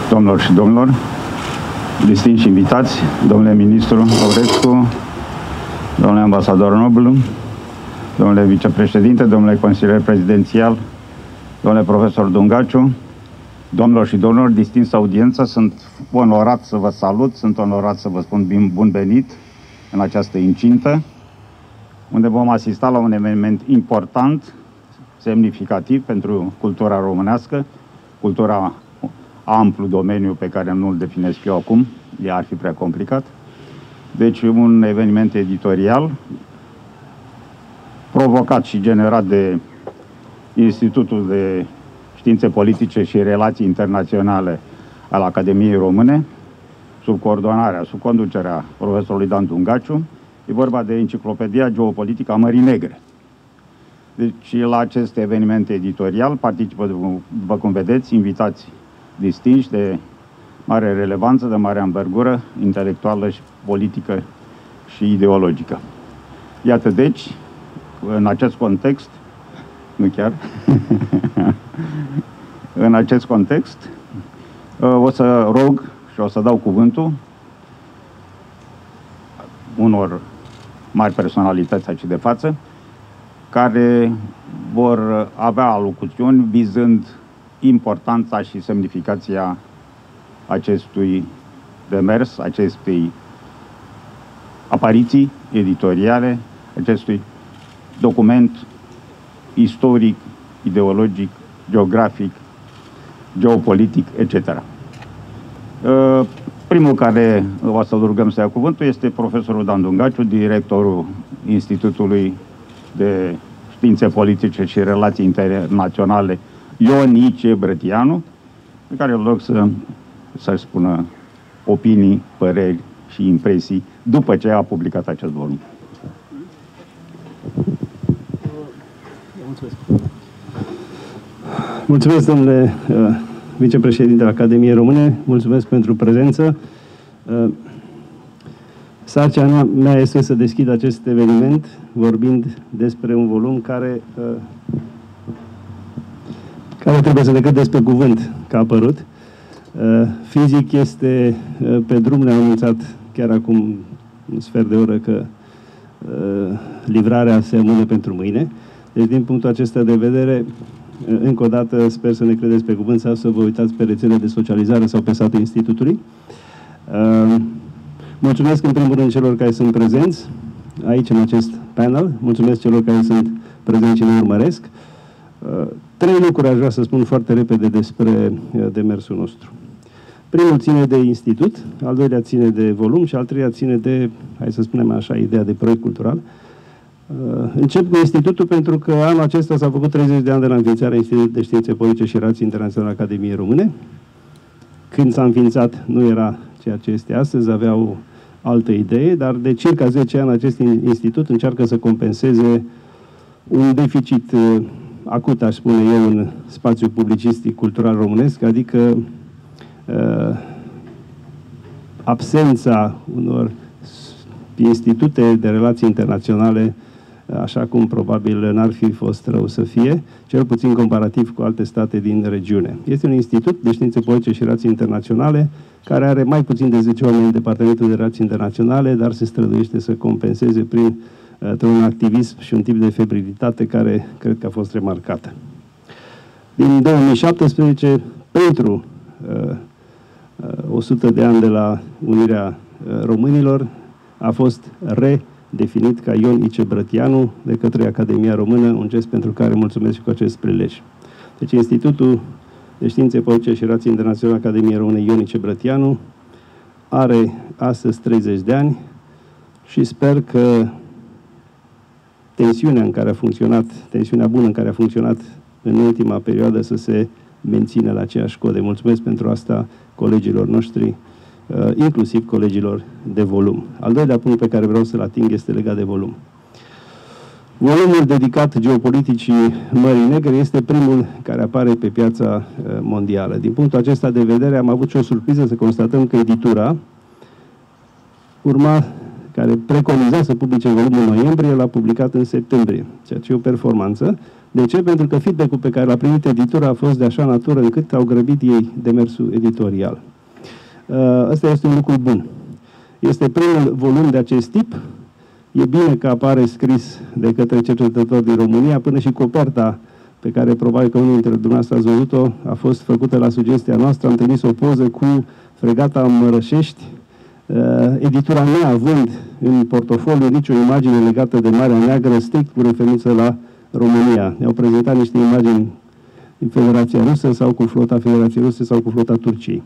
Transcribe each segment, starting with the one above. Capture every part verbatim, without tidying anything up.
Doamnelor și domnilor, distinși invitați, domnule ministru Aurescu, domnule ambasador Noblu, domnule vicepreședinte, domnule consilier prezidențial, domnule profesor Dungaciu, domnilor și domnilor, distinsă audiență, sunt onorat să vă salut, sunt onorat să vă spun bun venit în această incintă, unde vom asista la un eveniment important, semnificativ pentru cultura românească, cultura amplu domeniu pe care nu îl definesc eu acum, ea ar fi prea complicat. Deci un eveniment editorial provocat și generat de Institutul de Științe Politice și Relații Internaționale al Academiei Române, sub coordonarea, sub conducerea profesorului Dan Dungaciu. E vorba de Enciclopedia Geopolitică a Mării Negre. Deci la acest eveniment editorial participă, după cum vedeți, invitați distinși de mare relevanță, de mare anvergură intelectuală și politică și ideologică. Iată deci, în acest context, nu chiar, în acest context, o să rog și o să dau cuvântul unor mari personalități aici de față, care vor avea alocuțiuni vizând importanța și semnificația acestui demers, acestei apariții editoriale, acestui document istoric, ideologic, geografic, geopolitic, et cetera. Primul care o să-l rugăm să ia cuvântul este profesorul Dan Dungaciu, directorul Institutului de Științe Politice și Relații Internaționale Ion I. Brătianu, pe care îl rog să, să-și spună opinii, păreri și impresii după ce a publicat acest volum. Mulțumesc. Mulțumesc, domnule uh, vicepreședinte al Academiei Române, mulțumesc pentru prezență. Uh, Sarcina mea este să deschid acest eveniment vorbind despre un volum care, uh, care trebuie să decât despre cuvânt că a apărut. Uh, fizic este uh, pe drum, ne-a anunțat chiar acum un sfert de oră că uh, livrarea se amână pentru mâine. Deci, din punctul acesta de vedere, uh, încă o dată sper să ne credeți pe cuvânt sau să vă uitați pe rețele de socializare sau pe site-ul Institutului. Uh, Mulțumesc în primul rând celor care sunt prezenți aici în acest panel. Mulțumesc celor care sunt prezenți și ne urmăresc. Trei lucruri aș vrea să spun foarte repede despre demersul nostru. Primul ține de institut, al doilea ține de volum și al treilea ține de, hai să spunem așa, ideea de proiect cultural. Încep cu institutul pentru că anul acesta s-a făcut treizeci de ani de la înființarea Institutului de Științe Politice și Relații Internaționale al Academiei Române. Când s-a înființat nu era ceea ce este astăzi, avea o altă idee, dar de circa zece ani acest institut încearcă să compenseze un deficit uh, acut, aș spune eu, în spațiul publicistic cultural românesc, adică uh, absența unor institute de relații internaționale, așa cum probabil n-ar fi fost rău să fie, cel puțin comparativ cu alte state din regiune. Este un institut de științe politice și relații internaționale care are mai puțin de zece oameni în Departamentul de Relații Internaționale, dar se străduiește să compenseze prin un activism și un tip de febrilitate care cred că a fost remarcată. Din două mii șaptesprezece, pentru uh, o sută de ani de la unirea uh, românilor, a fost re definit ca Ion I. Brătianu de către Academia Română, un gest pentru care mulțumesc și cu acest prilej. Deci Institutul de Științe Politice și Relații Internaționale Academiei Române Ion I. Brătianu are astăzi treizeci de ani și sper că tensiunea în care a funcționat, tensiunea bună în care a funcționat în ultima perioadă să se mențină la aceeași codă. Mulțumesc pentru asta colegilor noștri, inclusiv colegilor de volum. Al doilea punct pe care vreau să-l ating este legat de volum. Volumul dedicat geopoliticii Mării Negre este primul care apare pe piața mondială. Din punctul acesta de vedere am avut și o surpriză să constatăm că editura urma care preconiza să publice volumul în noiembrie, l-a publicat în septembrie, ceea ce e o performanță. De ce? Pentru că feedback-ul pe care l-a primit editura a fost de așa natură încât au grăbit ei demersul editorial. Ăsta este un lucru bun. Este primul volum de acest tip. E bine că apare scris de către cercetători din România, până și coperta pe care probabil că unul dintre dumneavoastră ați văzut-o, a fost făcută la sugestia noastră. Am trimis o poză cu fregata Mărășești, editura neavând în portofoliu nicio imagine legată de Marea Neagră, strict cu referință la România. Ne-au prezentat niște imagini din Federația Rusă sau cu flota Federației Ruse sau cu flota Turciei.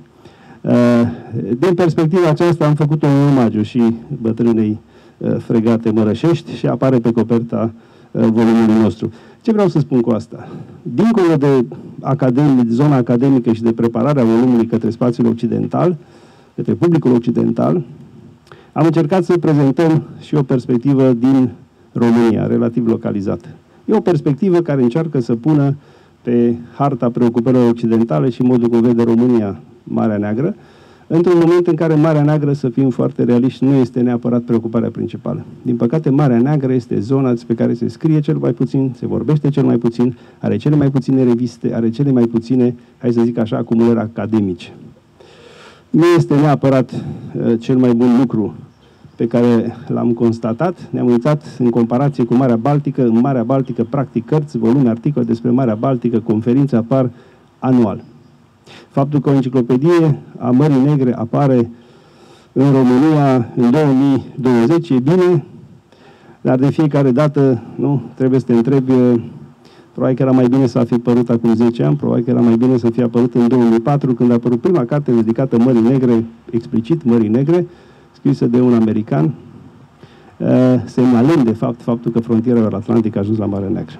Din perspectiva aceasta am făcut un omagiu și bătrânei fregate Mărășești și apare pe coperta volumului nostru. Ce vreau să spun cu asta? Dincolo de academic, zona academică și de prepararea volumului către spațiul occidental, către publicul occidental, am încercat să prezentăm și o perspectivă din România, relativ localizată. E o perspectivă care încearcă să pună pe harta preocupărilor occidentale și modul cum vede România Marea Neagră, într-un moment în care Marea Neagră, să fim foarte realiști, nu este neapărat preocuparea principală. Din păcate, Marea Neagră este zona pe care se scrie cel mai puțin, se vorbește cel mai puțin, are cele mai puține reviste, are cele mai puține, hai să zic așa, acumulări academice. Nu este neapărat uh, cel mai bun lucru pe care l-am constatat. Ne-am uitat în comparație cu Marea Baltică. În Marea Baltică, practic, cărți, volume, articole despre Marea Baltică, conferințe apar anual. Faptul că o enciclopedie a Mării Negre apare în România în două mii douăzeci e bine, dar de fiecare dată, nu, trebuie să te întrebi, probabil că era mai bine să fi apărut acum zece ani, probabil că era mai bine să fie apărut în două mii patru, când a apărut prima carte dedicată Mării Negre, explicit Mării Negre, scrisă de un american, semnalând de fapt faptul că frontiera atlantică a ajuns la Marea Neagră.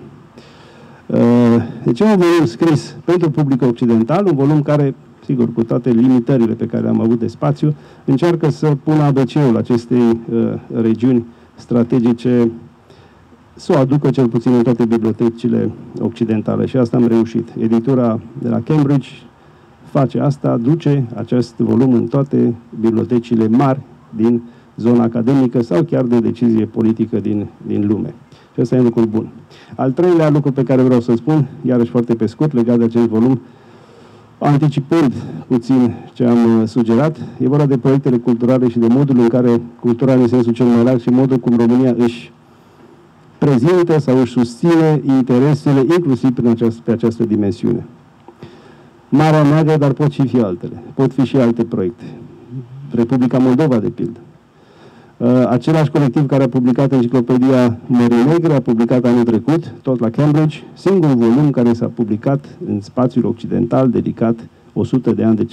Deci e un volum scris pentru publicul occidental, un volum care, sigur, cu toate limitările pe care le-am avut de spațiu, încearcă să pună A B C-ul acestei uh, regiuni strategice, să o aducă cel puțin în toate bibliotecile occidentale. Și asta am reușit. Editura de la Cambridge face asta, duce acest volum în toate bibliotecile mari din zona academică sau chiar de decizie politică din, din lume. Și ăsta e un lucru bun. Al treilea lucru pe care vreau să spun, iarăși foarte pe scurt, legat de acest volum, anticipând puțin ce am sugerat, e vorba de proiectele culturale și de modul în care cultura în sensul cel mai larg și modul cum România își prezintă sau își susține interesele, inclusiv prin această, pe această dimensiune. Marea Neagră, dar pot și fi altele. Pot fi și alte proiecte. Republica Moldova, de pildă. Uh, același colectiv care a publicat enciclopedia Mării Negre a publicat anul trecut, tot la Cambridge, singurul volum care s-a publicat în spațiul occidental dedicat o sută de ani de,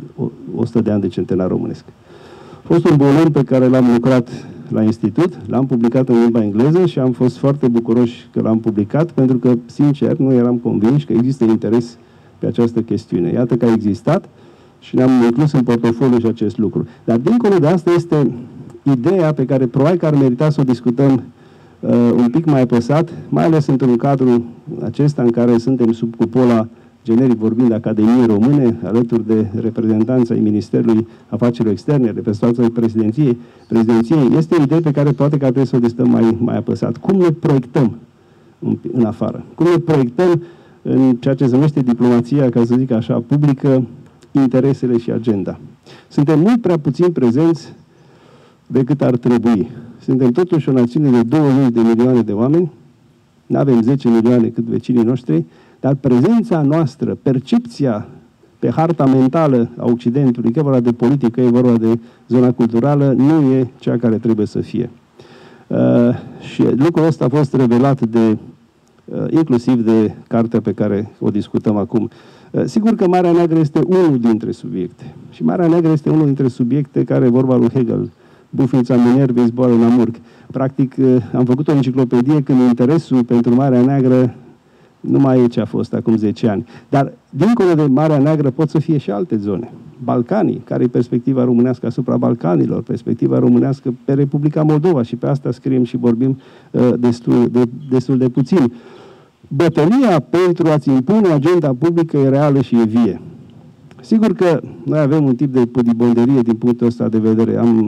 o sută de ani de centenar românesc. A fost un volum pe care l-am lucrat la institut, l-am publicat în limba engleză și am fost foarte bucuroși că l-am publicat, pentru că, sincer, nu eram convinși că există interes pe această chestiune. Iată că a existat și ne-am inclus în portofoliu și acest lucru. Dar, dincolo de asta, este ideea pe care probabil că ar merita să o discutăm uh, un pic mai apăsat, mai ales într-un cadru acesta în care suntem sub cupola, generic vorbind, Academiei Române, alături de reprezentanța ai Ministerului Afacerilor Externe, reprezentanța președinției, președinției. Este o idee pe care poate că ar trebui să o discutăm mai, mai apăsat. Cum ne proiectăm în, în afară? Cum ne proiectăm în ceea ce se numește diplomația, ca să zic așa, publică, interesele și agenda? Suntem mult prea puțin prezenți decât ar trebui. Suntem totuși o națiune de douăzeci de milioane de oameni, nu avem zece milioane cât vecinii noștri, dar prezența noastră, percepția pe harta mentală a Occidentului, că e vorba de politică, e vorba de zona culturală, nu e cea care trebuie să fie. Uh, și lucrul ăsta a fost revelat de, uh, inclusiv de cartea pe care o discutăm acum. Uh, sigur că Marea Neagră este unul dintre subiecte. Și Marea Neagră este unul dintre subiecte care, vorba lui Hegel, Bufnița Minervi, zboară în Amurg. Practic, am făcut o enciclopedie când interesul pentru Marea Neagră nu mai e ce a fost acum zece ani. Dar, dincolo de Marea Neagră, pot să fie și alte zone. Balcanii, care e perspectiva românească asupra Balcanilor, perspectiva românească pe Republica Moldova, și pe asta scriem și vorbim uh, destul, de, destul de puțin. Bătălia pentru a-ți impune agenda publică e reală și e vie. Sigur că noi avem un tip de pudibonderie din punctul ăsta de vedere. Am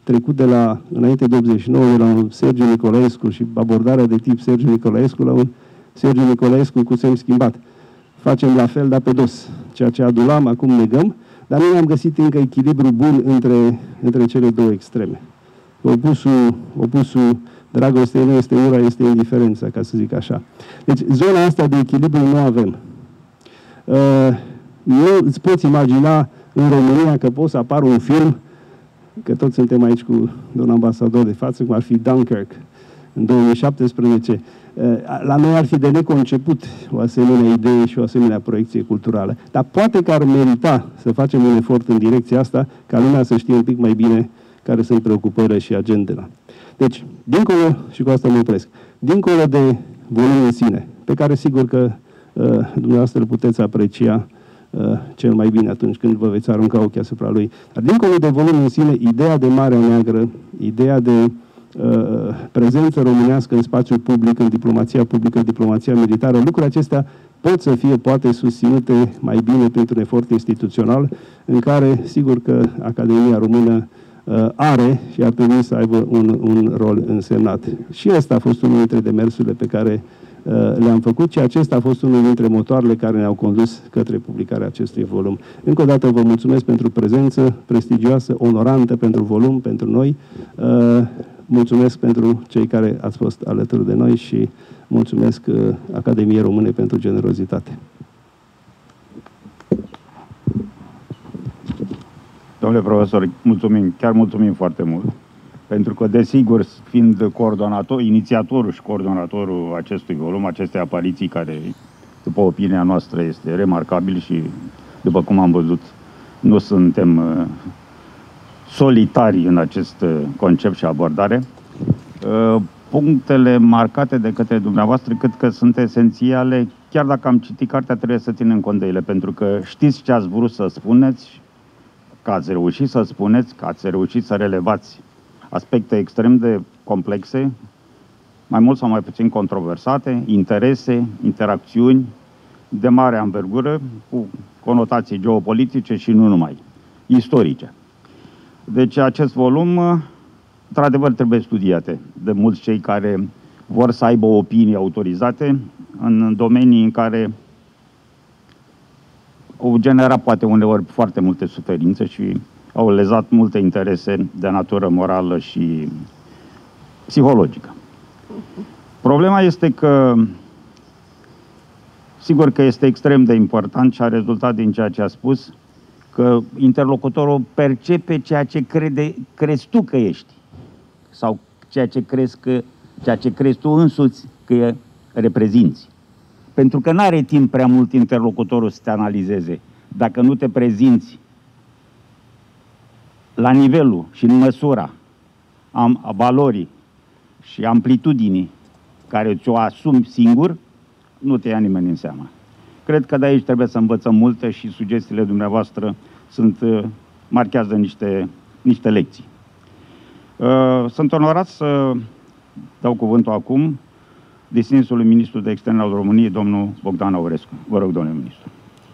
trecut de la, înainte de optzeci și nouă, de la un Sergiu Nicolaescu și abordarea de tip Sergiu Nicolaescu la un Sergiu Nicolaescu cu semn schimbat. Facem la fel, dar pe dos. Ceea ce adulam, acum negăm, dar noi am găsit încă echilibru bun între, între cele două extreme. Opusul, opusul dragostei nu este ura, este indiferența, ca să zic așa. Deci, zona asta de echilibru nu avem. Uh, nu îți poți imagina în România că poți să apară un film, că toți suntem aici cu domnul ambasador de față, cum ar fi Dunkirk, în două mii șaptesprezece. La noi ar fi de neconceput o asemenea idee și o asemenea proiecție culturală. Dar poate că ar merita să facem un efort în direcția asta, ca lumea să știe un pic mai bine care sunt preocupările și agendele. Deci, dincolo, și cu asta mă opresc, dincolo de volumul în sine, pe care sigur că uh, dumneavoastră îl puteți aprecia uh, cel mai bine atunci când vă veți arunca ochii asupra lui, dar dincolo de volumul în sine, ideea de Marea Neagră, ideea de Uh, prezență românească în spațiul public, în diplomația publică, în diplomația militară, lucrurile acestea pot să fie, poate, susținute mai bine printr-un efort instituțional în care, sigur că Academia Română uh, are și ar trebui să aibă un, un rol însemnat. Și ăsta a fost unul dintre demersurile pe care uh, le-am făcut și acesta a fost unul dintre motoarele care ne-au condus către publicarea acestui volum. Încă o dată vă mulțumesc pentru prezență prestigioasă, onorantă pentru volum, pentru noi. Uh, Mulțumesc pentru cei care ați fost alături de noi și mulțumesc uh, Academiei Române pentru generozitate. Domnule profesor, mulțumim, chiar mulțumim foarte mult, pentru că, desigur, fiind coordonator, inițiatorul și coordonatorul acestui volum, acestei apariții care, după opinia noastră, este remarcabil și, după cum am văzut, nu suntem uh, solitari în acest concept și abordare. Punctele marcate de către dumneavoastră cred că sunt esențiale. Chiar dacă am citit cartea, trebuie să ținem cont de ele, pentru că știți ce ați vrut să spuneți, că ați reușit să spuneți, că ați reușit să relevați aspecte extrem de complexe, mai mult sau mai puțin controversate, interese, interacțiuni de mare anvergură, cu conotații geopolitice și nu numai, istorice. Deci acest volum, într-adevăr, trebuie studiate de mulți cei care vor să aibă opinii autorizate în domenii în care au generat poate uneori foarte multe suferințe și au lezat multe interese de natură morală și psihologică. Problema este că, sigur că este extrem de important și a rezultat din ceea ce a spus, că interlocutorul percepe ceea ce crede, crezi tu că ești sau ceea ce crezi, că, ceea ce crezi tu însuți că reprezinți. Pentru că nu are timp prea mult interlocutorul să te analizeze. Dacă nu te prezinți la nivelul și în măsura a valorii și amplitudinii care ți-o asumi singur, nu te ia nimeni în seamă. Cred că de aici trebuie să învățăm multe și sugestiile dumneavoastră sunt, marchează niște, niște lecții. Sunt onorat să dau cuvântul acum distinsului ministru de externe al României, domnul Bogdan Aurescu. Vă rog, domnule ministru.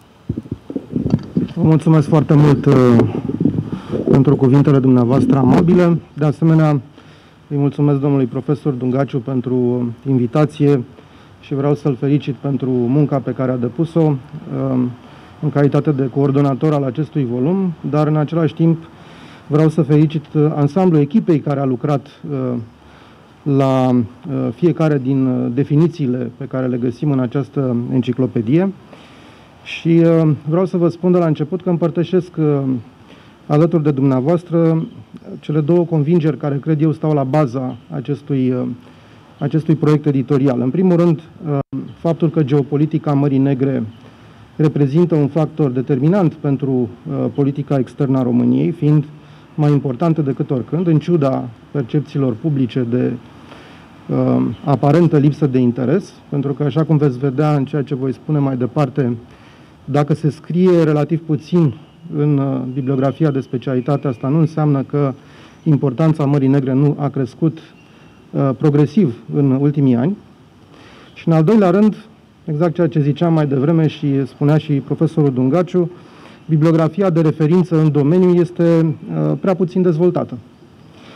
Vă mulțumesc foarte mult uh, pentru cuvintele dumneavoastră amabile. De asemenea, îi mulțumesc domnului profesor Dungaciu pentru invitație și vreau să-l felicit pentru munca pe care a depus-o uh, în calitate de coordonator al acestui volum, dar în același timp vreau să felicit ansamblul echipei care a lucrat uh, la uh, fiecare din definițiile pe care le găsim în această enciclopedie și uh, vreau să vă spun de la început că împărtășesc uh, alături de dumneavoastră cele două convingeri care cred eu stau la baza acestui, uh, acestui proiect editorial. În primul rând, uh, faptul că geopolitica Mării Negre reprezintă un factor determinant pentru uh, politica externă a României, fiind mai importantă decât oricând, în ciuda percepțiilor publice de uh, aparentă lipsă de interes, pentru că, așa cum veți vedea în ceea ce voi spune mai departe, dacă se scrie relativ puțin în uh, bibliografia de specialitate, asta nu înseamnă că importanța Mării Negre nu a crescut uh, progresiv în ultimii ani. Și, în al doilea rând, exact ceea ce ziceam mai devreme și spunea și profesorul Dungaciu, bibliografia de referință în domeniu este uh, prea puțin dezvoltată.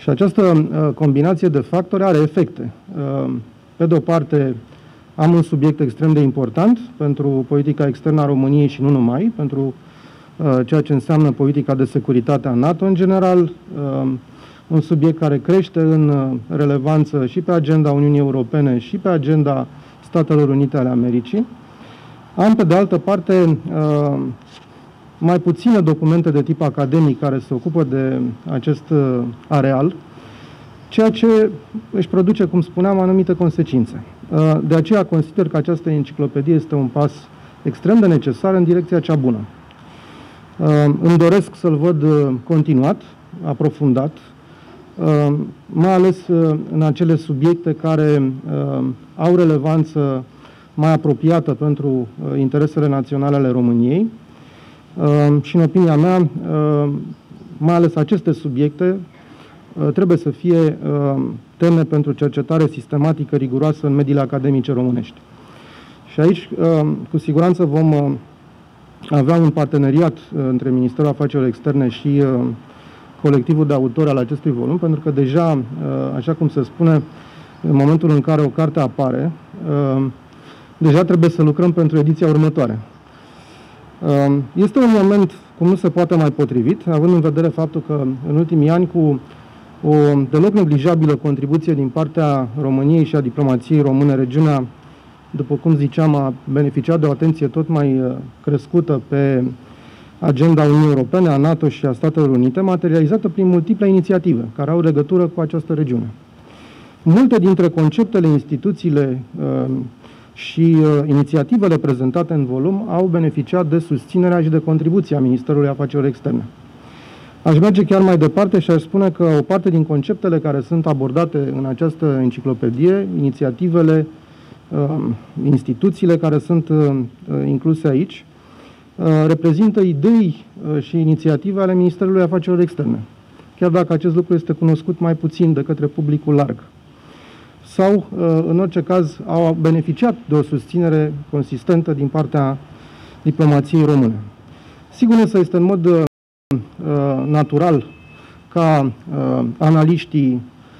Și această combinație de factori are efecte. Pe de o parte, am un subiect extrem de important pentru politica externă a României și nu numai, pentru ceea ce înseamnă politica de securitate a NATO în general, un subiect care crește în relevanță și pe agenda Uniunii Europene și pe agenda Statelor Unite ale Americii. Am, pe de altă parte, mai puține documente de tip academic care se ocupă de acest areal, ceea ce își produce, cum spuneam, anumite consecințe. De aceea consider că această enciclopedie este un pas extrem de necesar în direcția cea bună. Îmi doresc să-l văd continuat, aprofundat, mai ales în acele subiecte care au relevanță mai apropiată pentru interesele naționale ale României și, în opinia mea, mai ales aceste subiecte trebuie să fie teme pentru cercetare sistematică, riguroasă în mediile academice românești. Și aici, cu siguranță, vom avea un parteneriat între Ministerul Afacerilor Externe și colectivul de autori al acestui volum, pentru că deja, așa cum se spune, în momentul în care o carte apare, deja trebuie să lucrăm pentru ediția următoare. Este un moment cum nu se poate mai potrivit, având în vedere faptul că în ultimii ani, cu o deloc neglijabilă contribuție din partea României și a diplomației române, regiunea, după cum ziceam, a beneficiat de o atenție tot mai crescută pe agenda Uniunii Europene, a NATO și a Statelor Unite, materializată prin multiple inițiative care au legătură cu această regiune. Multe dintre conceptele, instituțiile uh, și uh, inițiativele prezentate în volum au beneficiat de susținerea și de contribuția Ministerului Afacerilor Externe. Aș merge chiar mai departe și aș spune că o parte din conceptele care sunt abordate în această enciclopedie, inițiativele, uh, instituțiile care sunt uh, incluse aici, uh, reprezintă idei uh, și inițiative ale Ministerului Afacerilor Externe, chiar dacă acest lucru este cunoscut mai puțin de către publicul larg. Sau, în orice caz, au beneficiat de o susținere consistentă din partea diplomației române. Sigur, însă este în mod uh, natural ca uh, analiștii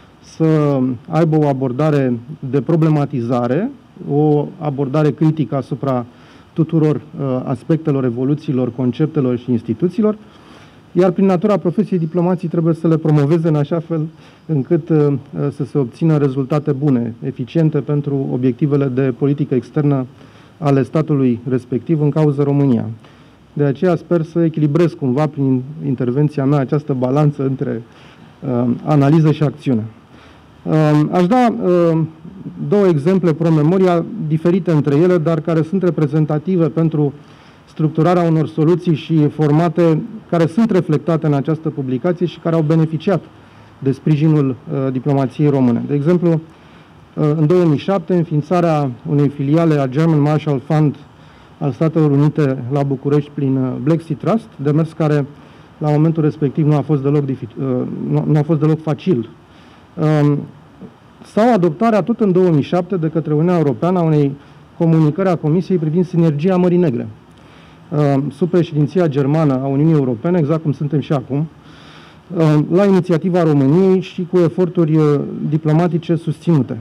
să aibă o abordare de problematizare, o abordare critică asupra tuturor uh, aspectelor, evoluțiilor, conceptelor și instituțiilor, iar prin natura profesiei diplomații trebuie să le promoveze în așa fel încât uh, să se obțină rezultate bune, eficiente pentru obiectivele de politică externă ale statului respectiv, în cauză România. De aceea sper să echilibrez cumva prin intervenția mea această balanță între uh, analiză și acțiune. Uh, aș da uh, două exemple pro-memoria diferite între ele, dar care sunt reprezentative pentru structurarea unor soluții și formate care sunt reflectate în această publicație și care au beneficiat de sprijinul uh, diplomației române. De exemplu, uh, în două mii șapte, înființarea unei filiale a German Marshall Fund al Statelor Unite la București prin uh, Black Sea Trust, demers care la momentul respectiv nu a fost deloc, uh, nu, nu a fost deloc facil. Uh, sau adoptarea tot în două mii șapte de către Uniunea Europeană a unei comunicări a Comisiei privind sinergia Mării Negre, sub președinția germană a Uniunii Europene, exact cum suntem și acum, la inițiativa României și cu eforturi diplomatice susținute.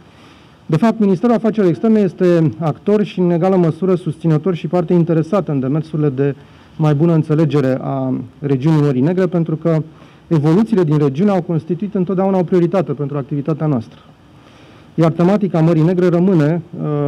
De fapt, Ministerul Afacerilor Externe este actor și, în egală măsură, susținător și parte interesată în demersurile de mai bună înțelegere a regiunii Mării Negre, pentru că evoluțiile din regiune au constituit întotdeauna o prioritate pentru activitatea noastră. Iar tematica Mării Negre rămâne,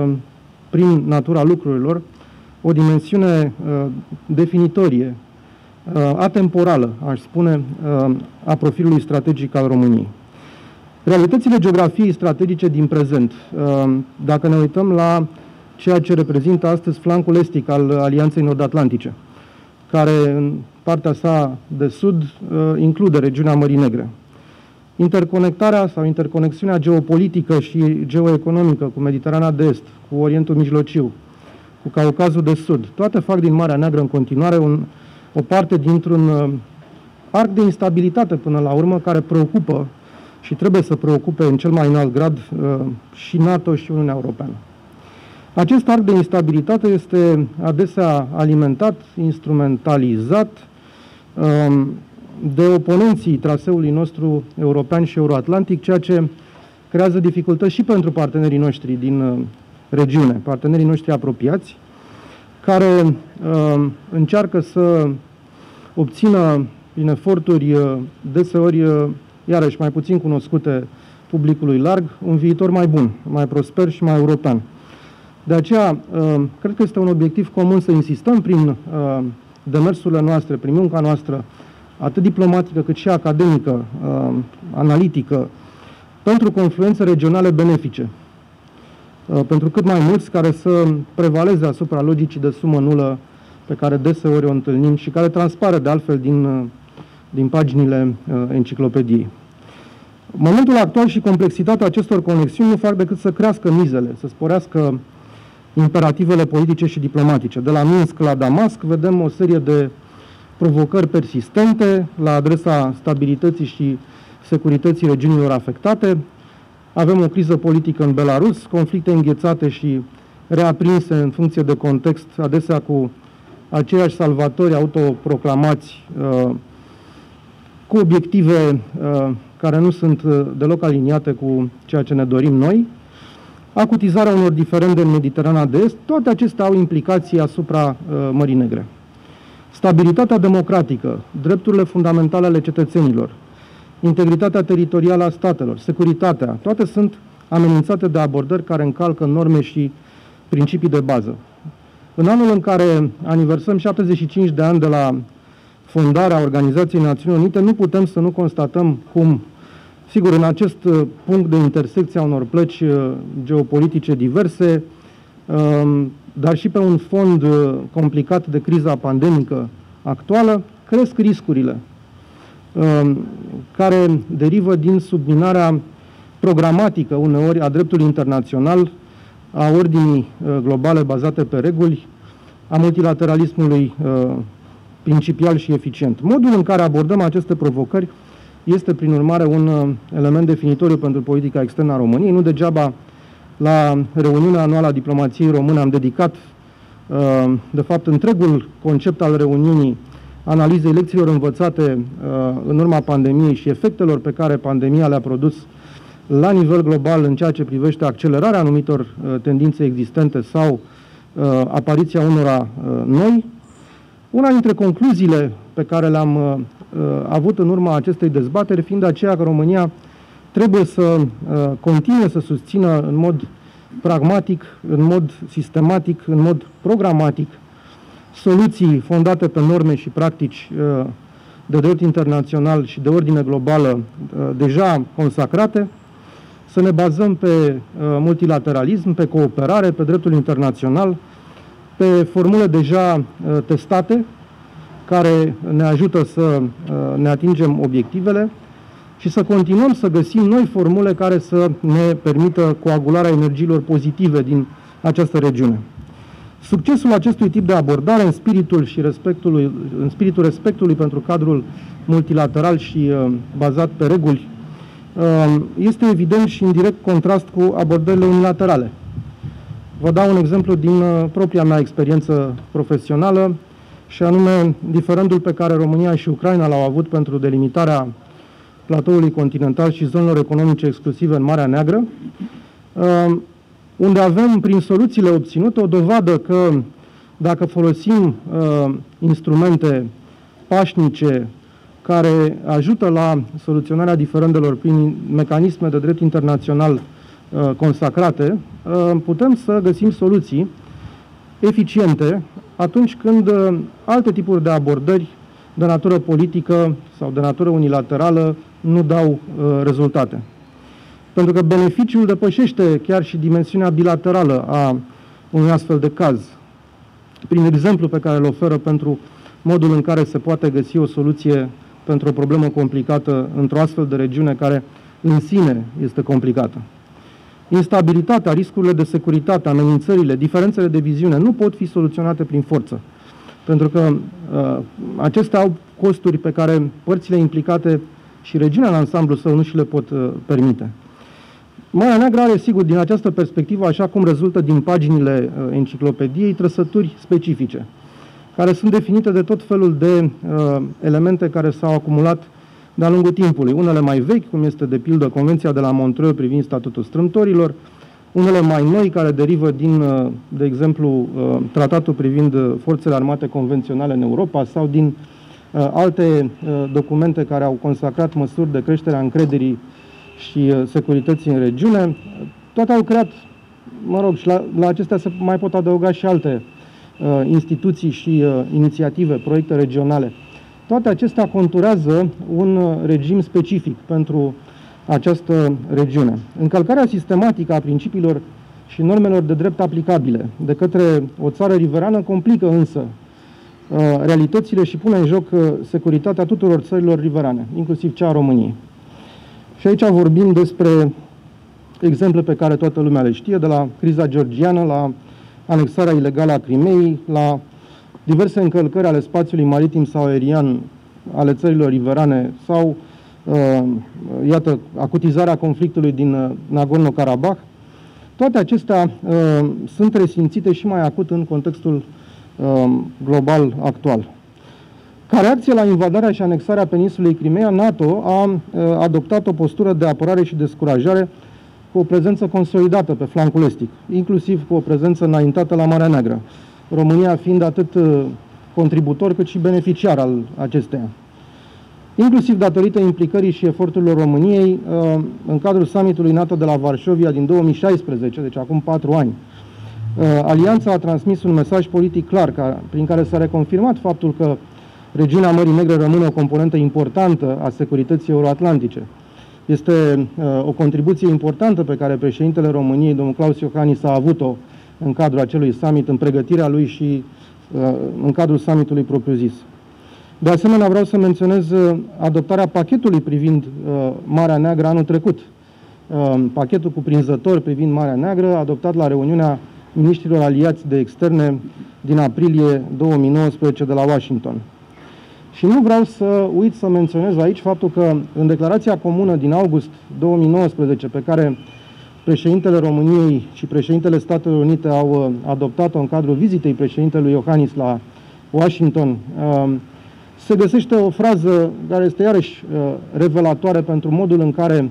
prin natura lucrurilor, o dimensiune uh, definitorie, uh, atemporală, aș spune, uh, a profilului strategic al României. Realitățile geografiei strategice din prezent, uh, dacă ne uităm la ceea ce reprezintă astăzi flancul estic al Alianței Nord-Atlantice, care în partea sa de sud uh, include regiunea Mării Negre. Interconectarea sau interconexiunea geopolitică și geoeconomică cu Mediterana de Est, cu Orientul Mijlociu, cu Caucazul de Sud, toate fac din Marea Neagră în continuare un, o parte dintr-un uh, arc de instabilitate până la urmă, care preocupă și trebuie să preocupe în cel mai înalt grad uh, și NATO și Uniunea Europeană. Acest arc de instabilitate este adesea alimentat, instrumentalizat, uh, de oponenții traseului nostru european și euroatlantic, ceea ce creează dificultăți și pentru partenerii noștri din regiune, partenerii noștri apropiați, care uh, încearcă să obțină prin eforturi uh, deseori, uh, iarăși mai puțin cunoscute publicului larg, un viitor mai bun, mai prosper și mai european. De aceea, uh, cred că este un obiectiv comun să insistăm prin uh, demersurile noastre, prin munca noastră, atât diplomatică cât și academică, uh, analitică, pentru confluențe regionale benefice, uh, pentru cât mai mulți care să prevaleze asupra logicii de sumă nulă pe care deseori o întâlnim și care transpare de altfel din, uh, din paginile uh, enciclopediei. Momentul actual și complexitatea acestor conexiuni nu fac decât să crească mizele, să sporească imperativele politice și diplomatice. De la Minsk la Damasc vedem o serie de provocări persistente la adresa stabilității și securității regiunilor afectate. Avem o criză politică în Belarus, conflicte înghețate și reaprinse în funcție de context, adesea cu aceiași salvatori autoproclamați, cu obiective care nu sunt deloc aliniate cu ceea ce ne dorim noi. Acutizarea unor diferende în Mediterana de Est, toate acestea au implicații asupra Mării Negre. Stabilitatea democratică, drepturile fundamentale ale cetățenilor, integritatea teritorială a statelor, securitatea, toate sunt amenințate de abordări care încalcă norme și principii de bază. În anul în care aniversăm șaptezeci și cinci de ani de la fondarea Organizației Națiunilor Unite, nu putem să nu constatăm cum, sigur, în acest punct de intersecție a unor plăci geopolitice diverse, dar și pe un fond complicat de criza pandemică actuală, cresc riscurile care derivă din subminarea programatică uneori a dreptului internațional, a ordinii globale bazate pe reguli, a multilateralismului principial și eficient. Modul în care abordăm aceste provocări este, prin urmare, un element definitoriu pentru politica externă a României. Nu degeaba, la reuniunea anuală a diplomației române am dedicat, de fapt, întregul concept al reuniunii analizei lecțiilor învățate în urma pandemiei și efectelor pe care pandemia le-a produs la nivel global în ceea ce privește accelerarea anumitor tendințe existente sau apariția unora noi. Una dintre concluziile pe care le-am uh, avut în urma acestei dezbateri fiind aceea că România trebuie să uh, continue să susțină în mod pragmatic, în mod sistematic, în mod programatic soluții fondate pe norme și practici uh, de drept internațional și de ordine globală uh, deja consacrate, să ne bazăm pe uh, multilateralism, pe cooperare, pe dreptul internațional, pe formule deja uh, testate, care ne ajută să uh, ne atingem obiectivele și să continuăm să găsim noi formule care să ne permită coagularea energiilor pozitive din această regiune. Succesul acestui tip de abordare în spiritul, și respectului, în spiritul respectului pentru cadrul multilateral și uh, bazat pe reguli uh, este evident și în direct contrast cu abordările unilaterale. Vă dau un exemplu din uh, propria mea experiență profesională, și anume diferendul pe care România și Ucraina l-au avut pentru delimitarea platoului continental și zonelor economice exclusive în Marea Neagră, uh, unde avem, prin soluțiile obținute, o dovadă că dacă folosim uh, instrumente pașnice care ajută la soluționarea diferendelor prin mecanisme de drept internațional uh, consacrate, uh, putem să găsim soluții eficiente atunci când uh, alte tipuri de abordări de natură politică sau de natură unilaterală nu dau uh, rezultate. Pentru că beneficiul depășește chiar și dimensiunea bilaterală a unui astfel de caz. Prin exemplu pe care îl oferă pentru modul în care se poate găsi o soluție pentru o problemă complicată într-o astfel de regiune care în sine este complicată. Instabilitatea, riscurile de securitate, amenințările, diferențele de viziune nu pot fi soluționate prin forță. Pentru că uh, acestea au costuri pe care părțile implicate și regiunea în ansamblu său nu și le pot uh, permite. Marea Neagră are, sigur, din această perspectivă, așa cum rezultă din paginile uh, enciclopediei, trăsături specifice. care sunt definite de tot felul de uh, elemente care s-au acumulat de-a lungul timpului. Unele mai vechi, cum este de pildă Convenția de la Montreux privind statutul strâmtorilor, unele mai noi care derivă din, uh, de exemplu, uh, tratatul privind forțele armate convenționale în Europa sau din uh, alte uh, documente care au consacrat măsuri de creștere a încrederii și uh, securității în regiune. Toate au creat, mă rog, și la, la acestea se mai pot adăuga și alte uh, instituții și uh, inițiative, proiecte regionale. Toate acestea conturează un uh, regim specific pentru această regiune. Încălcarea sistematică a principiilor și normelor de drept aplicabile de către o țară riverană complică însă uh, realitățile și pune în joc uh, securitatea tuturor țărilor riverane, inclusiv cea a României. Și aici vorbim despre exemple pe care toată lumea le știe, de la criza georgiană, la anexarea ilegală a Crimeei, la diverse încălcări ale spațiului maritim sau aerian ale țărilor riverane sau, uh, iată, acutizarea conflictului din uh, Nagorno-Karabakh. Toate acestea uh, sunt resimțite și mai acut în contextul uh, global actual. Ca reacție la invadarea și anexarea peninsulei Crimea, NATO a uh, adoptat o postură de apărare și descurajare cu o prezență consolidată pe flancul estic, inclusiv cu o prezență înaintată la Marea Neagră, România fiind atât uh, contributor cât și beneficiar al acesteia. Inclusiv datorită implicării și eforturilor României uh, în cadrul summitului NATO de la Varșovia din două mii șaisprezece, deci acum patru ani, uh, Alianța a transmis un mesaj politic clar ca, prin care s-a reconfirmat faptul că regiunea Mării Negre rămâne o componentă importantă a securității euroatlantice. Este uh, o contribuție importantă pe care președintele României, domnul Claus Iohannis, a avut-o în cadrul acelui summit, în pregătirea lui și uh, în cadrul summitului propriu-zis. De asemenea, vreau să menționez uh, adoptarea pachetului privind uh, Marea Neagră anul trecut. Uh, pachetul cuprinzător privind Marea Neagră, adoptat la reuniunea miniștrilor aliați de externe din aprilie două mii nouăsprezece de la Washington. Și nu vreau să uit să menționez aici faptul că în declarația comună din august două mii nouăsprezece, pe care președintele României și președintele Statelor Unite au adoptat-o în cadrul vizitei președintelui Iohannis la Washington, se găsește o frază care este iarăși revelatoare pentru modul în care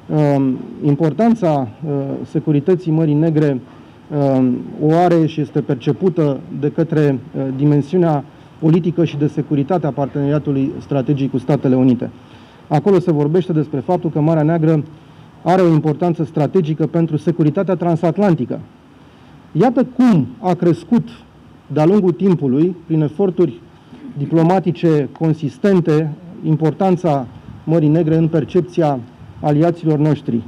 importanța securității Mării Negre o are și este percepută de către dimensiunea politică și de securitate a parteneriatului strategic cu Statele Unite. Acolo se vorbește despre faptul că Marea Neagră are o importanță strategică pentru securitatea transatlantică. Iată cum a crescut de-a lungul timpului, prin eforturi diplomatice consistente, importanța Mării Negre în percepția aliaților noștri.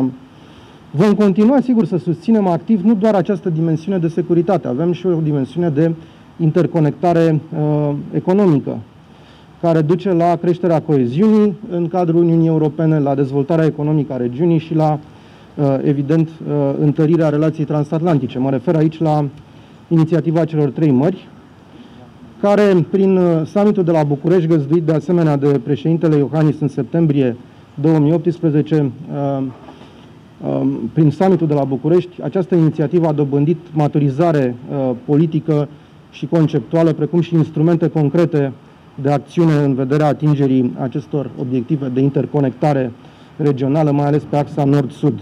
Vom continua, sigur, să susținem activ nu doar această dimensiune de securitate, avem și o dimensiune de interconectare uh, economică, care duce la creșterea coeziunii în cadrul Uniunii Europene, la dezvoltarea economică a regiunii și la, uh, evident, uh, întărirea relației transatlantice. Mă refer aici la inițiativa celor trei mări, care, prin uh, summitul de la București, găzduit de asemenea de președintele Iohannis în septembrie două mii optsprezece, uh, uh, prin summitul de la București, această inițiativă a dobândit maturizare uh, politică și conceptuală, precum și instrumente concrete de acțiune în vederea atingerii acestor obiective de interconectare regională, mai ales pe axa nord-sud.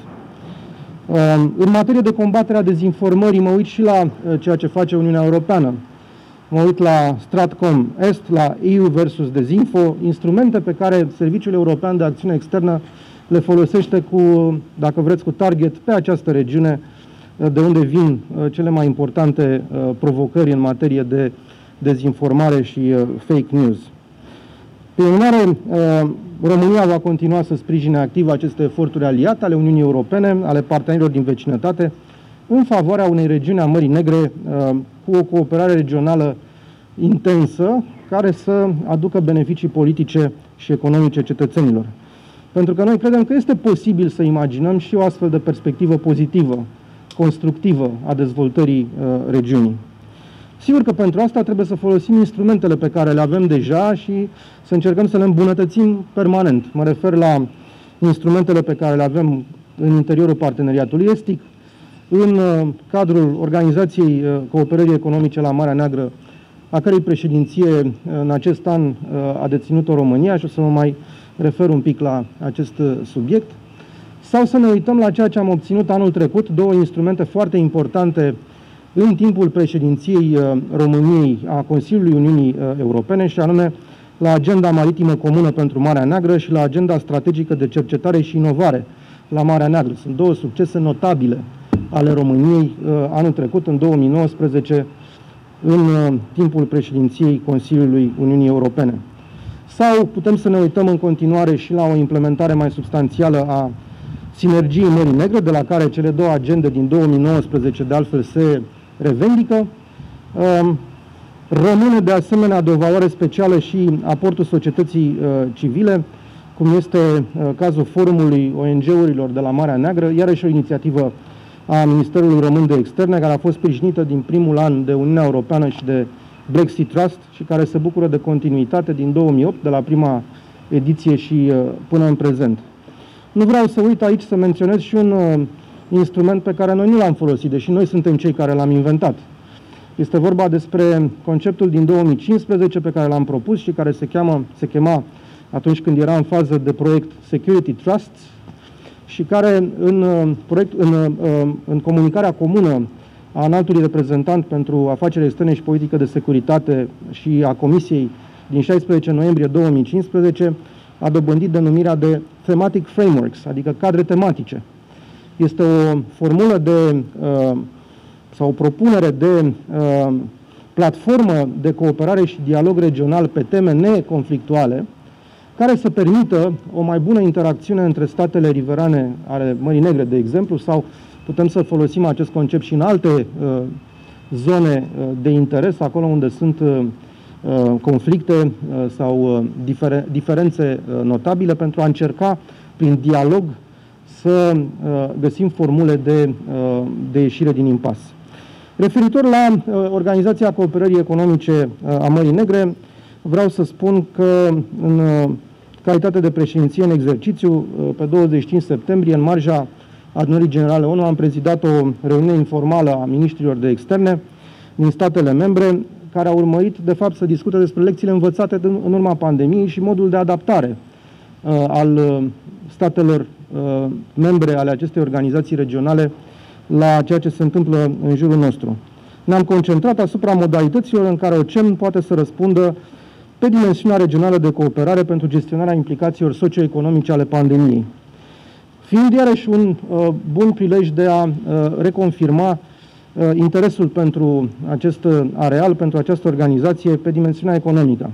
În materie de combatere a dezinformării, mă uit și la ceea ce face Uniunea Europeană. Mă uit la Stratcom Est, la E U versus Dezinfo, instrumente pe care Serviciul European de Acțiune Externă le folosește cu, dacă vreți, cu target pe această regiune, de unde vin cele mai importante provocări în materie de dezinformare și fake news. Pe urmare, România va continua să sprijine activ aceste eforturi aliate ale Uniunii Europene, ale partenerilor din vecinătate, în favoarea unei regiuni a Mării Negre cu o cooperare regională intensă, care să aducă beneficii politice și economice cetățenilor. Pentru că noi credem că este posibil să imaginăm și o astfel de perspectivă pozitivă, constructivă a dezvoltării uh, regiunii. Sigur că pentru asta trebuie să folosim instrumentele pe care le avem deja și să încercăm să le îmbunătățim permanent. Mă refer la instrumentele pe care le avem în interiorul parteneriatului estic, în uh, cadrul Organizației uh, Cooperării Economice la Marea Neagră a cărei președinție în acest an a deținut-o România, și o să mă mai refer un pic la acest subiect, sau să ne uităm la ceea ce am obținut anul trecut, două instrumente foarte importante în timpul președinției României a Consiliului Uniunii Europene, și anume la Agenda Maritimă Comună pentru Marea Neagră și la Agenda Strategică de Cercetare și Inovare la Marea Neagră. Sunt două succese notabile ale României anul trecut, în două mii nouăsprezece, în timpul președinției Consiliului Uniunii Europene. Sau putem să ne uităm în continuare și la o implementare mai substanțială a Sinergiei Mării Negre, de la care cele două agende din două mii nouăsprezece de altfel se revendică. Rămâne de asemenea de o valoare specială și aportul societății civile, cum este cazul Forumului O N G-urilor de la Marea Neagră, iarăși o inițiativă a Ministerului Român de Externe, care a fost sprijinită din primul an de Uniunea Europeană și de Black Sea Trust și care se bucură de continuitate din două mii opt, de la prima ediție și până în prezent. Nu vreau să uit aici să menționez și un instrument pe care noi nu l-am folosit, deși noi suntem cei care l-am inventat. Este vorba despre conceptul din două mii cincisprezece pe care l-am propus și care se, cheamă, se chema atunci când era în fază de proiect Security Trusts, și care în, proiect, în, în comunicarea comună a înaltului reprezentant pentru afaceri externe și politică de securitate și a Comisiei din șaisprezece noiembrie două mii cincisprezece a dobândit denumirea de Thematic Frameworks, adică cadre tematice. Este o formulă de, sau o propunere de platformă de cooperare și dialog regional pe teme neconflictuale, care să permită o mai bună interacțiune între statele riverane ale Mării Negre, de exemplu, sau putem să folosim acest concept și în alte uh, zone uh, de interes, acolo unde sunt uh, conflicte uh, sau uh, difere, diferențe uh, notabile, pentru a încerca, prin dialog, să uh, găsim formule de, uh, de ieșire din impas. Referitor la uh, Organizația Cooperării Economice uh, a Mării Negre, vreau să spun că în uh, calitate de președinție în exercițiu, uh, pe douăzeci și cinci septembrie, în marja Adunării Generale ONU, am prezidat o reuniune informală a miniștrilor de externe din statele membre, care a urmărit, de fapt, să discute despre lecțiile învățate în urma pandemiei și modul de adaptare uh, al uh, statelor uh, membre ale acestei organizații regionale la ceea ce se întâmplă în jurul nostru. Ne-am concentrat asupra modalităților în care O C E M poate să răspundă pe dimensiunea regională de cooperare pentru gestionarea implicațiilor socioeconomice ale pandemiei, fiind iarăși un uh, bun prilej de a uh, reconfirma uh, interesul pentru acest areal, pentru această organizație, pe dimensiunea economică.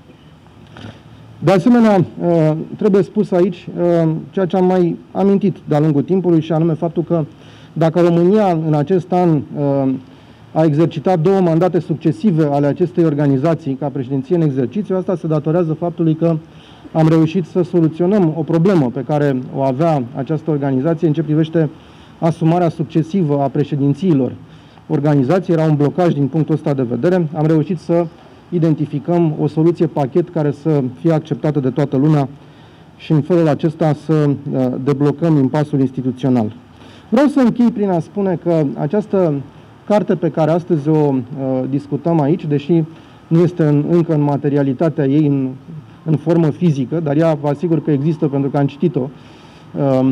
De asemenea, uh, trebuie spus aici uh, ceea ce am mai amintit de-a lungul timpului, și anume faptul că dacă România în acest an uh, a exercitat două mandate succesive ale acestei organizații ca președinție în exercițiu, asta se datorează faptului că am reușit să soluționăm o problemă pe care o avea această organizație în ce privește asumarea succesivă a președințiilor organizației. Era un blocaj din punctul ăsta de vedere. Am reușit să identificăm o soluție pachet care să fie acceptată de toată lumea și în felul acesta să deblocăm impasul instituțional. Vreau să închei prin a spune că această carte pe care astăzi o uh, discutăm aici, deși nu este în, încă în materialitatea ei în, în formă fizică, dar ea vă asigur că există pentru că am citit-o, uh,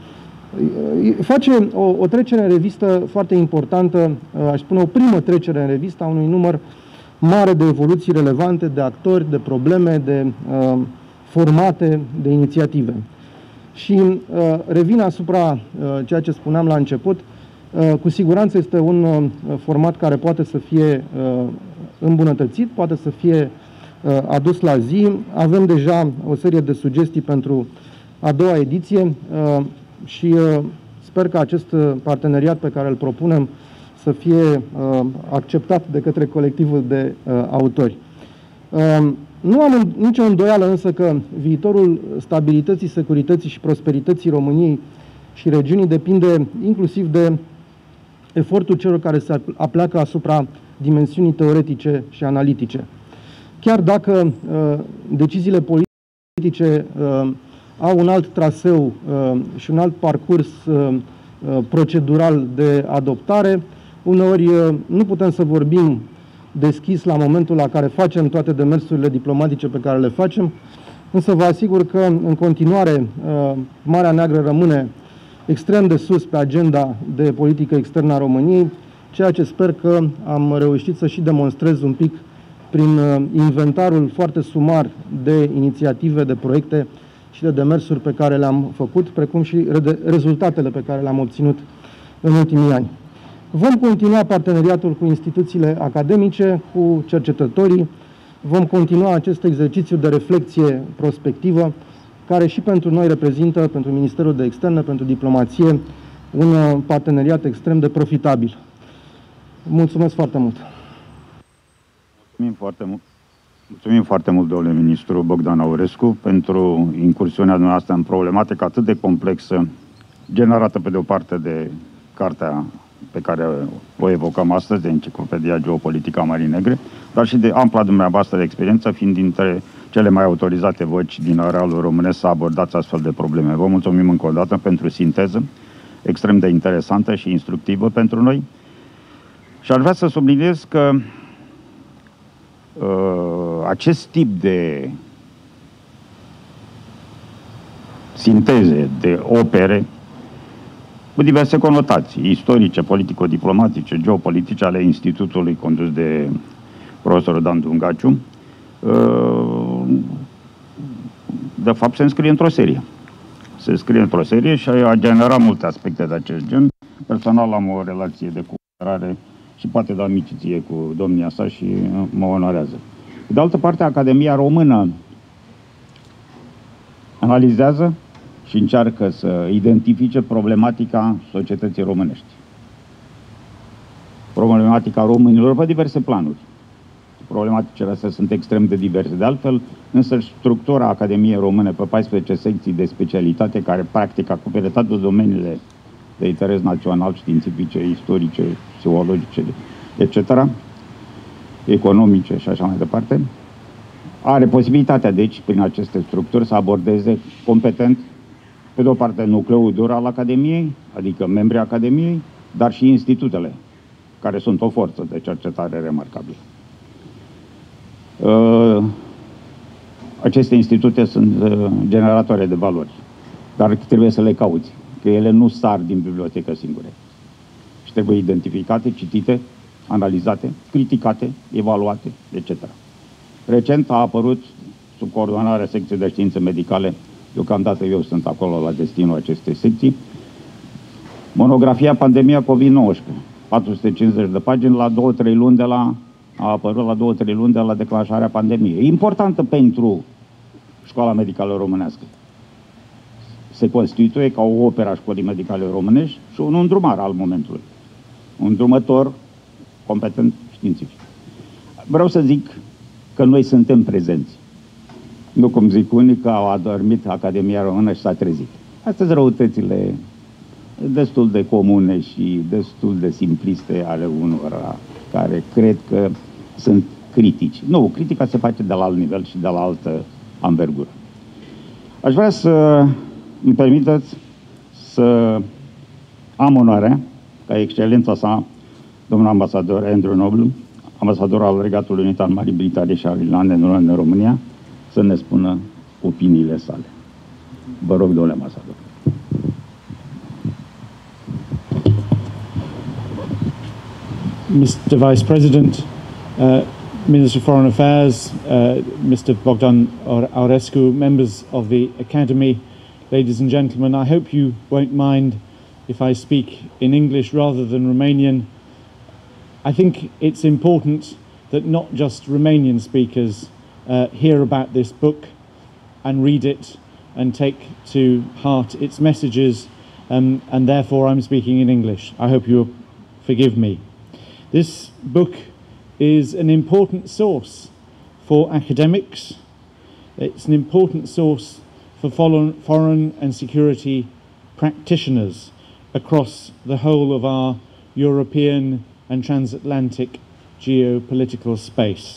face o, o trecere în revistă foarte importantă, uh, aș spune o primă trecere în revistă a unui număr mare de evoluții relevante, de actori, de probleme, de uh, formate, de inițiative. Și uh, revin asupra uh, ceea ce spuneam la început. Uh, cu siguranță este un uh, format care poate să fie uh, îmbunătățit, poate să fie uh, adus la zi. Avem deja o serie de sugestii pentru a doua ediție uh, și uh, sper că acest parteneriat pe care îl propunem să fie uh, acceptat de către colectivul de uh, autori. Uh, nu am nicio îndoială însă că viitorul stabilității, securității și prosperității României și regiunii depinde inclusiv de efortul celor care se apleacă asupra dimensiunii teoretice și analitice. Chiar dacă uh, deciziile politice uh, au un alt traseu uh, și un alt parcurs uh, procedural de adoptare, uneori uh, nu putem să vorbim deschis la momentul la care facem toate demersurile diplomatice pe care le facem, însă vă asigur că în continuare Marea Neagră rămâne extrem de sus pe agenda de politică externă a României, ceea ce sper că am reușit să și demonstrez un pic prin inventarul foarte sumar de inițiative, de proiecte și de demersuri pe care le-am făcut, precum și rezultatele pe care le-am obținut în ultimii ani. Vom continua parteneriatul cu instituțiile academice, cu cercetătorii, vom continua acest exercițiu de reflexie prospectivă, care și pentru noi reprezintă, pentru Ministerul de Externe, pentru diplomație, un parteneriat extrem de profitabil. Mulțumesc foarte mult! Mulțumim foarte mult, Mulțumim foarte mult, domnule ministru Bogdan Aurescu, pentru incursiunea dumneavoastră în problematică atât de complexă, generată pe de o parte de cartea pe care o evocăm astăzi, de Enciclopedia Geopolitică a Mării Negre, dar și de ampla dumneavoastră de experiență, fiind dintre cele mai autorizate voci din arealul românesc să abordați astfel de probleme. Vă mulțumim încă o dată pentru sinteză, extrem de interesantă și instructivă pentru noi. Și aș vrea să subliniez că uh, acest tip de sinteze, de opere, cu diverse conotații istorice, politico-diplomatice, geopolitice ale Institutului condus de profesorul Dan Dungaciu, de fapt se înscrie într-o serie. Se înscrie într-o serie și a generat multe aspecte de acest gen. Personal am o relație de cooperare și poate da amiciție cu domnia sa și mă onorează. De altă parte, Academia Română analizează și încearcă să identifice problematica societății românești. Problematica românilor pe diverse planuri. Problematicile astea sunt extrem de diverse. De altfel, însă structura Academiei Române pe paisprezece secții de specialitate, care practic acoperă toate domeniile de interes național, științifice, istorice, psihologice, et cetera, economice și așa mai departe, are posibilitatea, deci, prin aceste structuri, să abordeze competent, pe de o parte, nucleul dur al Academiei, adică membrii Academiei, dar și institutele, care sunt o forță de cercetare remarcabilă. Uh, aceste institute sunt uh, generatoare de valori, dar trebuie să le cauți, că ele nu sar din bibliotecă singure. Și trebuie identificate, citite, analizate, criticate, evaluate, et cetera. Recent a apărut, sub coordonarea secției de științe medicale, deocamdată eu sunt acolo la destinul acestei secții, monografia Pandemia COVID nouăsprezece, patru sute cincizeci de pagini, la două trei luni de la, a apărut la două trei luni de la declanșarea pandemiei. E importantă pentru Școala Medicală Românească. Se constituie ca o operă a Școlii Medicale Românești și un îndrumar al momentului. Un îndrumător competent științific. Vreau să zic că noi suntem prezenți. Nu cum zic unii că au adormit Academia Română și s-a trezit. Astăzi răutățile destul de comune și destul de simpliste ale unora care cred că sunt critici. Nu, critica se face de la alt nivel și de la altă anvergură. Aș vrea să îmi permiteți să am onoarea ca excelența sa, domnul ambasador Andrew Noble, ambasador al Regatului Unit al Marii Britanii și al Irlandei în România, să ne spună opiniile sale. Vă rog, domnule ambasador. Mister Vice President, uh, Minister of Foreign Affairs, uh, Mister Bogdan Aurescu, members of the Academy, ladies and gentlemen, I hope you won't mind if I speak in English rather than Romanian. I think it's important that not just Romanian speakers uh, hear about this book and read it and take to heart its messages, um, and therefore I'm speaking in English. I hope you'll forgive me. This book is an important source for academics. It's an important source for foreign, foreign and security practitioners across the whole of our European and transatlantic geopolitical space.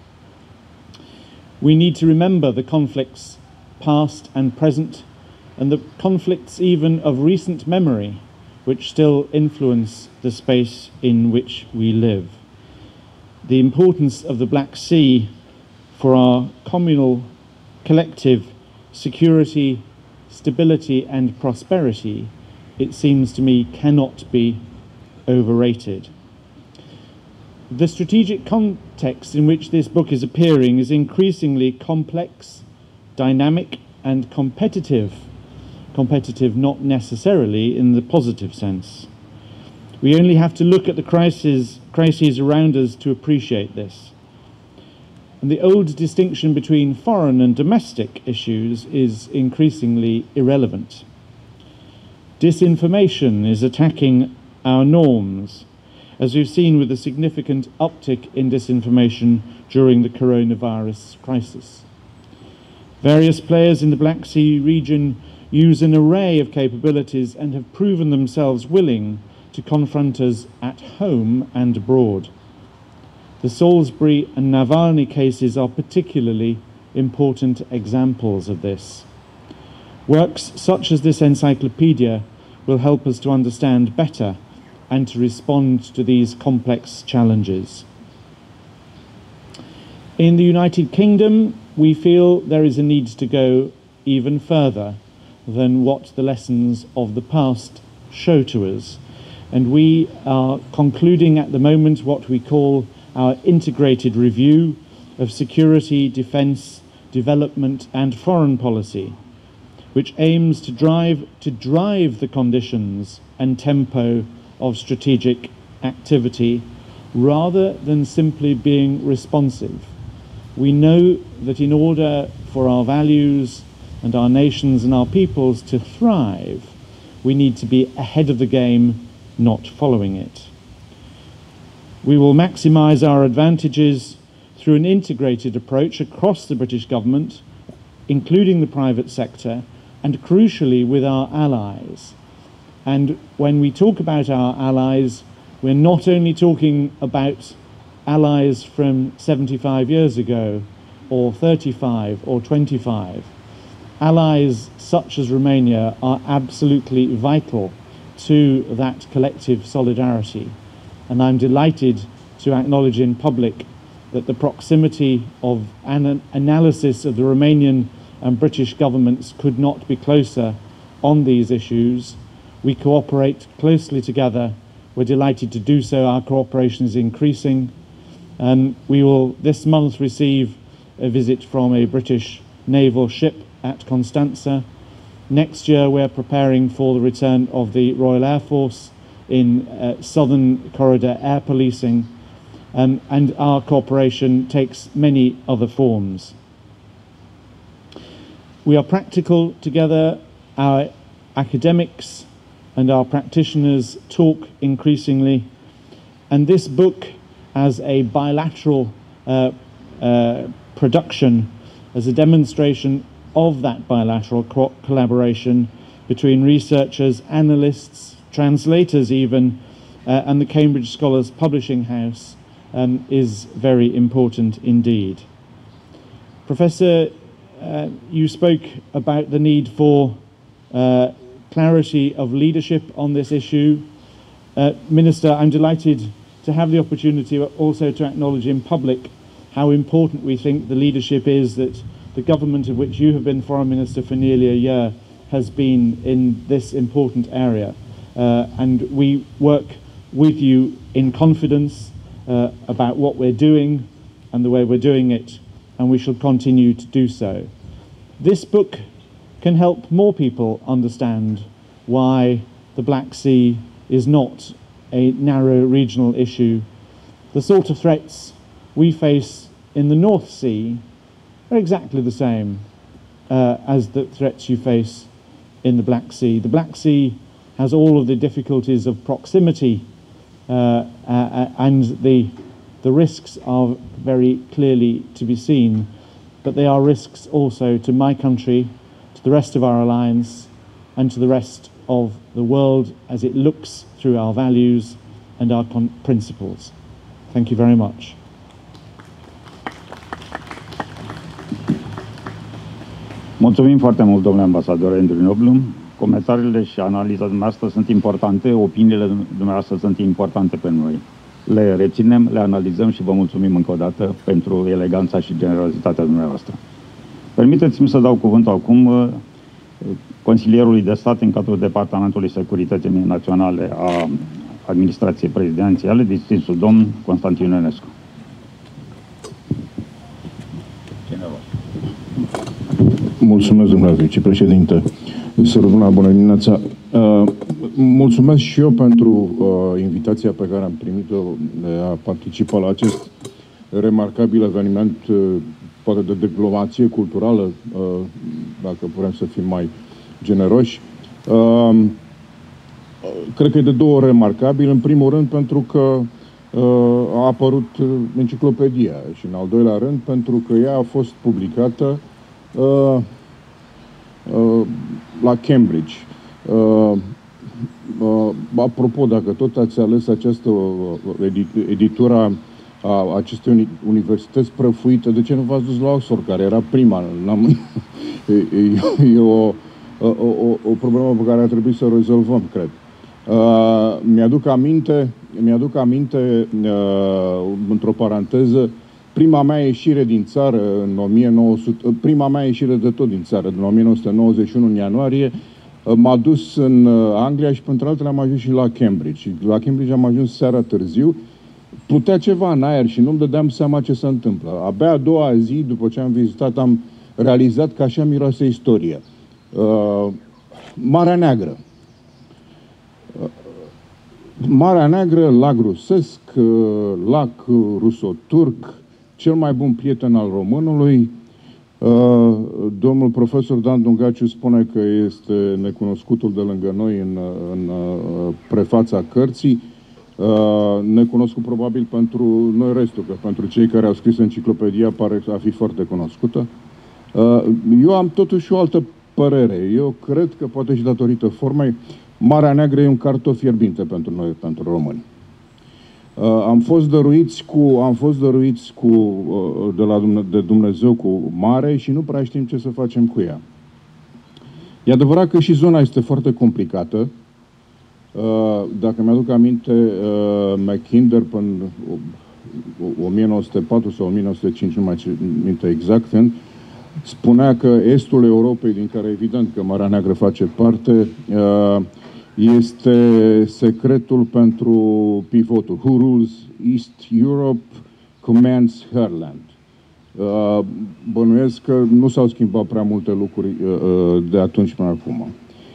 We need to remember the conflicts past and present, and the conflicts even of recent memory, which still influence the space in which we live. the importance of the Black Sea for our communal, collective security, stability and prosperity, it seems to me, cannot be overrated. The strategic context in which this book is appearing is increasingly complex, dynamic and competitive. Competitive not necessarily in the positive sense. We only have to look at the crises, crises around us to appreciate this. And the old distinction between foreign and domestic issues is increasingly irrelevant. Disinformation is attacking our norms, as we've seen with a significant uptick in disinformation during the coronavirus crisis. Various players in the Black Sea region use an array of capabilities and have proven themselves willing to confront us at home and abroad. The Salisbury and Navalny cases are particularly important examples of this. Works such as this encyclopedia will help us to understand better and to respond to these complex challenges. In the United Kingdom, we feel there is a need to go even further than what the lessons of the past show to us. And we are concluding at the moment what we call our integrated review of security, defence, development and foreign policy, which aims to drive, to drive the conditions and tempo of strategic activity rather than simply being responsive. We know that in order for our values and our nations and our peoples to thrive, we need to be ahead of the game, not following it. We will maximise our advantages through an integrated approach across the British government, including the private sector, and crucially with our allies. And when we talk about our allies, we're not only talking about allies from seventy-five years ago, or thirty-five, or twenty-five. Allies such as Romania are absolutely vital to that collective solidarity. And I'm delighted to acknowledge in public that the proximity of an analysis of the Romanian and British governments could not be closer on these issues. We cooperate closely together. We're delighted to do so. Our cooperation is increasing. Um, we will this month receive a visit from a British naval ship at Constanța. Next year we're preparing for the return of the Royal Air Force in uh, Southern Corridor air policing, um, and our cooperation takes many other forms. We are practical together. Our academics and our practitioners talk increasingly, and this book as a bilateral uh, uh, production, as a demonstration of that bilateral co collaboration between researchers, analysts, translators even, uh, and the Cambridge Scholars Publishing House um, is very important indeed. Professor, uh, you spoke about the need for uh, clarity of leadership on this issue. Uh, Minister, I'm delighted to have the opportunity also to acknowledge in public how important we think the leadership is that the government of which you have been Foreign Minister for nearly a year has been in this important area. Uh, and we work with you in confidence uh, about what we're doing and the way we're doing it, and we shall continue to do so. This book can help more people understand why the Black Sea is not a narrow regional issue. The sort of threats we face in the North Sea are exactly the same uh, as the threats you face in the Black Sea. The Black Sea has all of the difficulties of proximity uh, uh, and the, the risks are very clearly to be seen, but they are risks also to my country, to the rest of our alliance, and to the rest of the world as it looks through our values and our principles. Thank you very much. Mulțumim foarte mult, domnule ambasador Andrew Noble. Comentariile și analiza dumneavoastră sunt importante, opiniile dumneavoastră sunt importante pentru noi. le reținem, le analizăm și vă mulțumim încă o dată pentru eleganța și generozitatea dumneavoastră. Permiteți-mi să dau cuvântul acum consilierului de stat în cadrul Departamentului Securității Naționale a Administrației Prezidențiale, distinsul domn Constantin Ionescu. Mulțumesc, domnule vicepreședinte. Să rămână, bună dimineața. Uh, mulțumesc și eu pentru uh, invitația pe care am primit-o de a participa la acest remarcabil eveniment, uh, poate de diplomație culturală, uh, dacă putem să fim mai generoși. Uh, cred că e de două ori remarcabil. În primul rând pentru că uh, a apărut enciclopedia și în al doilea rând pentru că ea a fost publicată uh, uh, la Cambridge. Uh, uh, apropo, dacă tot ați ales această uh, editura a acestei universități prăfuite, de ce nu v-ați dus la Oxford, care era prima? e, e, e o, o, o problemă pe care ar trebui să o rezolvăm, cred. Uh, mi-aduc aminte, mi-aduc aminte uh, într-o paranteză, prima mea ieșire din țară în o mie nouă sute, prima mea ieșire de tot din țară, în o mie nouă sute nouăzeci și unu, în ianuarie, uh, m-a dus în uh, Anglia și, pentru altele, am ajuns și la Cambridge. La Cambridge am ajuns seara târziu, plutea ceva în aer și nu-mi dădeam seama ce se întâmplă. Abia a doua zi, după ce am vizitat, am realizat că așa miroase istoria. Uh, Marea Neagră. Uh, Marea Neagră, lac rusesc, uh, lac ruso-turc, cel mai bun prieten al românului. Uh, domnul profesor Dan Dungaciu spune că este necunoscutul de lângă noi în, în uh, prefața cărții. Uh, necunoscut probabil pentru noi restul, că pentru cei care au scris enciclopedia pare a fi foarte cunoscută. Uh, eu am totuși o altă părere. Eu cred că, poate și datorită formei, Marea Neagră e un cartof fierbinte pentru noi, pentru români. Uh, am fost dăruiți cu, am fost dăruiți cu, uh, de, la Dumne, de Dumnezeu cu mare și nu prea știm ce să facem cu ea. E adevărat că și zona este foarte complicată. Uh, dacă mi-aduc aminte, uh, Mackinder până o mie nouă sute patru sau o mie nouă sute cinci, nu mai țin minte exact, spunea că estul Europei, din care evident că Marea Neagră face parte, uh, este secretul pentru pivotul. Who rules East Europe commands her land. Uh, bănuiesc că nu s-au schimbat prea multe lucruri uh, de atunci până acum.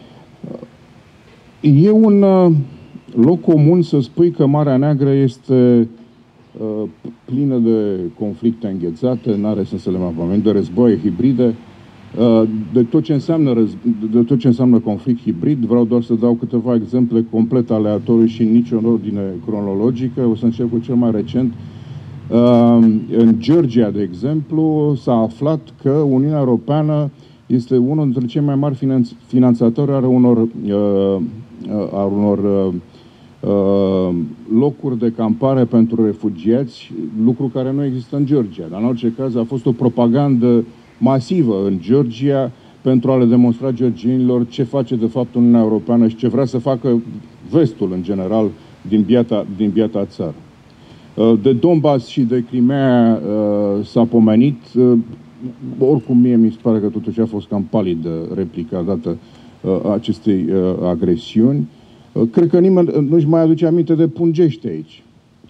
E un uh, loc comun să spui că Marea Neagră este uh, plină de conflicte înghețate, n-are sens să le mai pomenim, de războaie hibride, uh, de, tot ce înseamnă de tot ce înseamnă conflict hibrid. Vreau doar să dau câteva exemple complet aleatorii și în nicio ordine cronologică. O să încep cu cel mai recent. Uh, în Georgia, de exemplu, s-a aflat că Uniunea Europeană este unul dintre cei mai mari finanț finanțatori ale unor, uh, a unor uh, uh, locuri de campare pentru refugiați, lucru care nu există în Georgia. Dar în orice caz a fost o propagandă masivă în Georgia pentru a le demonstra georgienilor ce face de fapt Uniunea Europeană și ce vrea să facă vestul în general din biata, din biata țară. Uh, de Donbass și de Crimea uh, s-a pomenit. Uh, Oricum, mie mi se pare că totuși a fost cam palidă replica dată uh, acestei uh, agresiuni. Uh, cred că nimeni nu-și mai aduce aminte de Pungești aici.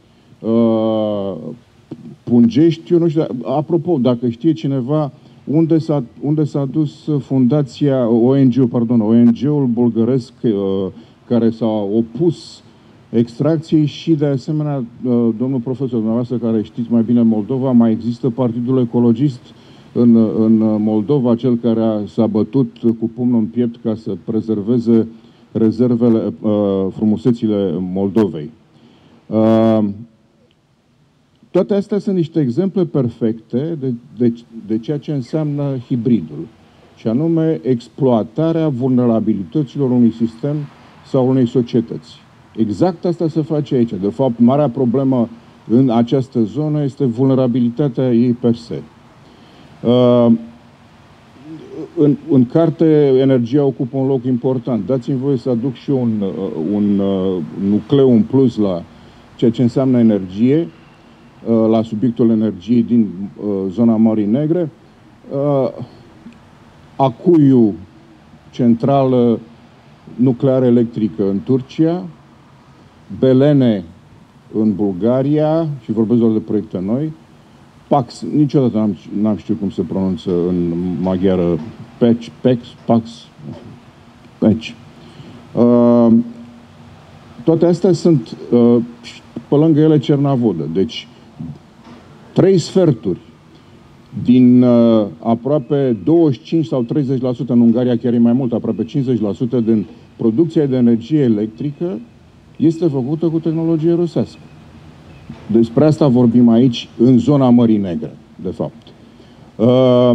Uh, Pungești, eu nu știu, apropo, dacă știe cineva unde s-a, unde s-a dus fundația, O N G-ul, pardon, O N G-ul bulgăresc uh, care s-a opus extracției și, de asemenea, uh, domnul profesor, dumneavoastră care știți mai bine Moldova, mai există Partidul Ecologist în, în Moldova, cel care s-a bătut cu pumnul în piept ca să prezerveze rezervele, uh, frumusețile Moldovei. Uh, toate astea sunt niște exemple perfecte de, de, de ceea ce înseamnă hibridul, și anume exploatarea vulnerabilităților unui sistem sau unei societăți. Exact asta se face aici. De fapt, marea problemă în această zonă este vulnerabilitatea ei per se. Uh, în, în carte, energia ocupă un loc important. Dați-mi voie să aduc și un, un uh, nucleu în plus la, ceea ce înseamnă energie, la subiectul energiei din zona Mării Negre, Acuiu, centrală nucleară electrică în Turcia, Belene în Bulgaria, și vorbesc doar de proiecte noi, Pax, niciodată n-am, n-am știut cum se pronunță în maghiară, Pex, Pex, Pax, Pex. Uh, toate astea sunt, uh, pe lângă ele, Cernavodă. Deci, trei sferturi din uh, aproape douăzeci și cinci sau treizeci la sută, în Ungaria chiar e mai mult, aproape cincizeci la sută din producția de energie electrică este făcută cu tehnologie rusească. Despre asta vorbim aici, în zona Mării Negre, de fapt. Uh,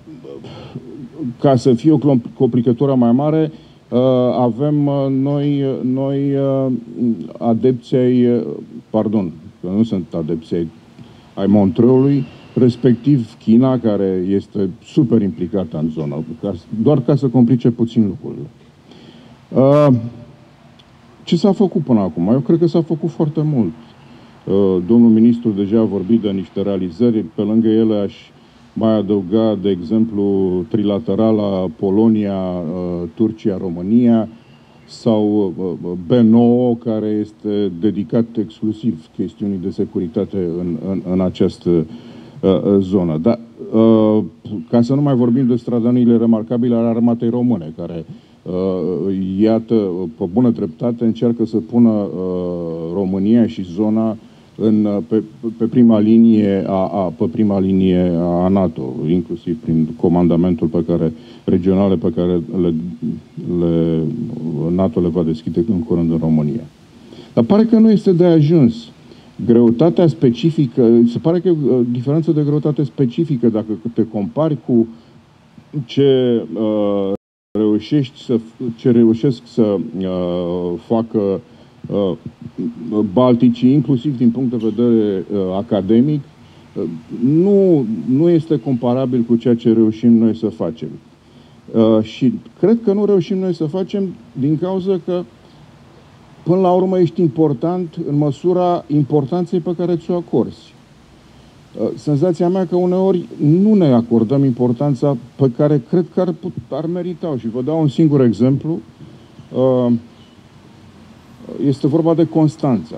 ca să fie o complicătură mai mare, uh, avem uh, noi, noi uh, adepții, uh, pardon, că nu sunt adepții ai Montreuxului, respectiv China, care este super implicată în zonă, doar ca să complice puțin lucrurile. Uh, ce s-a făcut până acum? Eu cred că s-a făcut foarte mult. Uh, domnul ministru deja a vorbit de niște realizări, pe lângă ele aș mai adăuga, de exemplu, trilaterala Polonia, uh, Turcia, România, sau uh, B nouă, care este dedicat exclusiv chestiunii de securitate în, în, în această uh, zonă. Dar, uh, ca să nu mai vorbim de stradaniile remarcabile ale armatei române, care, uh, iată, pe bună dreptate, încearcă să pună uh, România și zona în, pe, pe prima linie a, a, pe prima linie a NATO, inclusiv prin comandamentul pe care, regionale pe care le, le, NATO le va deschide în curând în România. Dar pare că nu este de ajuns. Greutatea specifică, se pare că e o diferență de greutate specifică dacă te compari cu ce uh, reușești să, ce reușesc să uh, facă uh, balticii, inclusiv din punct de vedere uh, academic, uh, nu, nu este comparabil cu ceea ce reușim noi să facem. Uh, și cred că nu reușim noi să facem din cauza că până la urmă ești important în măsura importanței pe care ți-o acorzi. Uh, senzația mea că uneori nu ne acordăm importanța pe care cred că ar, put, ar merita. Și vă dau un singur exemplu. Uh, Este vorba de Constanța.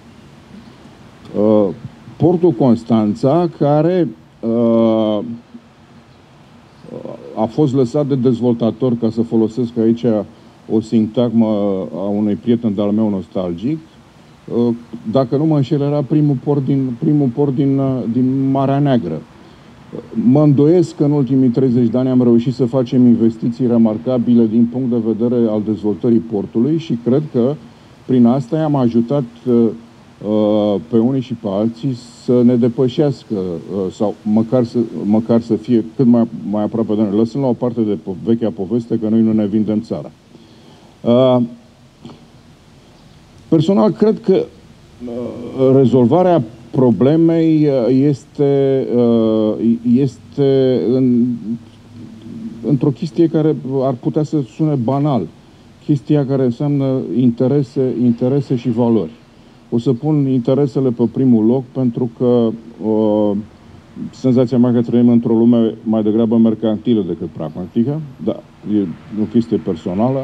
Uh, portul Constanța, care uh, a fost lăsat de dezvoltator, ca să folosesc aici o sintagmă a unui prieten de-al meu nostalgic, uh, dacă nu mă înșel, era primul port din, primul port din, uh, din Marea Neagră. Mă îndoiesc că în ultimii treizeci de ani am reușit să facem investiții remarcabile din punct de vedere al dezvoltării portului și cred că prin asta i-am ajutat uh, pe unii și pe alții să ne depășească uh, sau măcar să, măcar să fie cât mai, mai aproape de noi. Lăsând la o parte de po vechea poveste că noi nu ne vindem țara. Uh, personal, cred că uh, rezolvarea problemei este, uh, este în, într-o chestie care ar putea să sune banal. Chestia care înseamnă interese, interese și valori. O să pun interesele pe primul loc pentru că uh, senzația mea că trăim într-o lume mai degrabă mercantilă decât pragmatică, dar e o chestie personală.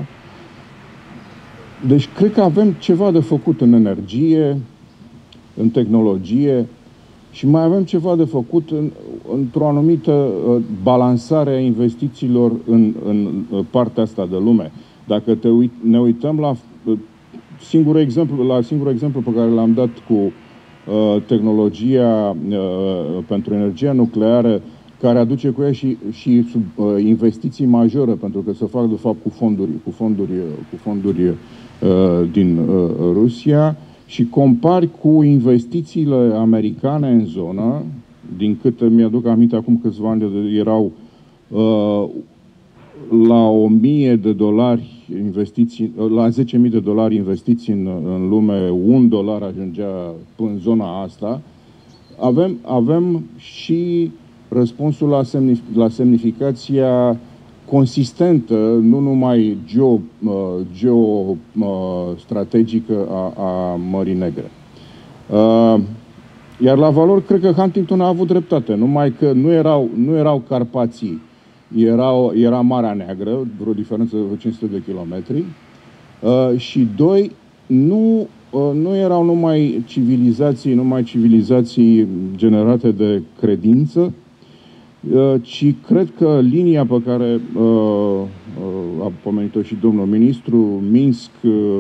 Deci cred că avem ceva de făcut în energie, în tehnologie și mai avem ceva de făcut în, într-o anumită uh, balansare a investițiilor în, în partea asta de lume. Dacă te uit, ne uităm la singurul exemplu, la singurul exemplu pe care l-am dat cu uh, tehnologia uh, pentru energia nucleară, care aduce cu ea și, și sub, uh, investiții majore, pentru că se fac de fapt cu fonduri, cu fonduri, cu fonduri uh, din uh, Rusia, și compari cu investițiile americane în zonă, din câte mi-aduc aminte acum câțiva ani erau uh, la o mie de dolari investiții, la zece mii de dolari investiții în, în lume, un dolar ajungea în zona asta, avem, avem și răspunsul la, semnif la semnificația consistentă, nu numai geostrategică geo, uh, a, a Mării Negre. Iar la valori, cred că Huntington a avut dreptate, numai că nu erau, nu erau Carpații, erau, era Marea Neagră, vreo diferență de cinci sute de kilometri, și doi, nu, nu erau numai civilizații, numai civilizații generate de credință, ci cred că linia pe care a pomenit-o și domnul ministru, Minsk,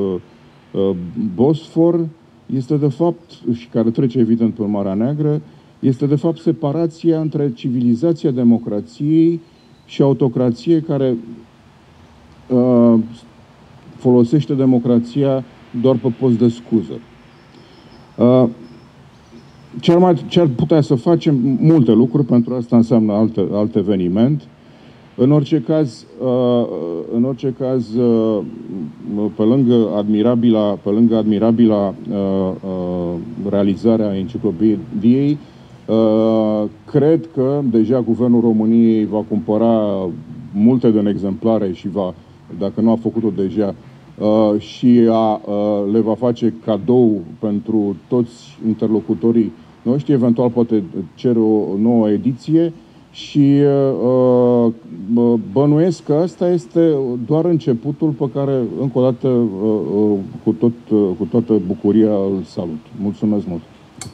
Bosfor, este de fapt, și care trece evident pe Marea Neagră, este de fapt separația între civilizația democrației și autocrație care uh, folosește democrația doar pe post de scuză. Uh, ce, ar mai, ce ar putea să facem? Multe lucruri, pentru asta înseamnă alt, alt eveniment. În orice caz, uh, în orice caz uh, pe lângă admirabila, pe lângă admirabila uh, uh, realizarea enciclopediei, uh, cred că deja Guvernul României va cumpăra multe din exemplare și va, dacă nu a făcut-o deja, uh, și a, uh, le va face cadou pentru toți interlocutorii noștri, eventual poate cer o nouă ediție. Și uh, bănuiesc că asta este doar începutul pe care, încă o dată, uh, cu, tot, uh, cu toată bucuria îl salut. Mulțumesc mult!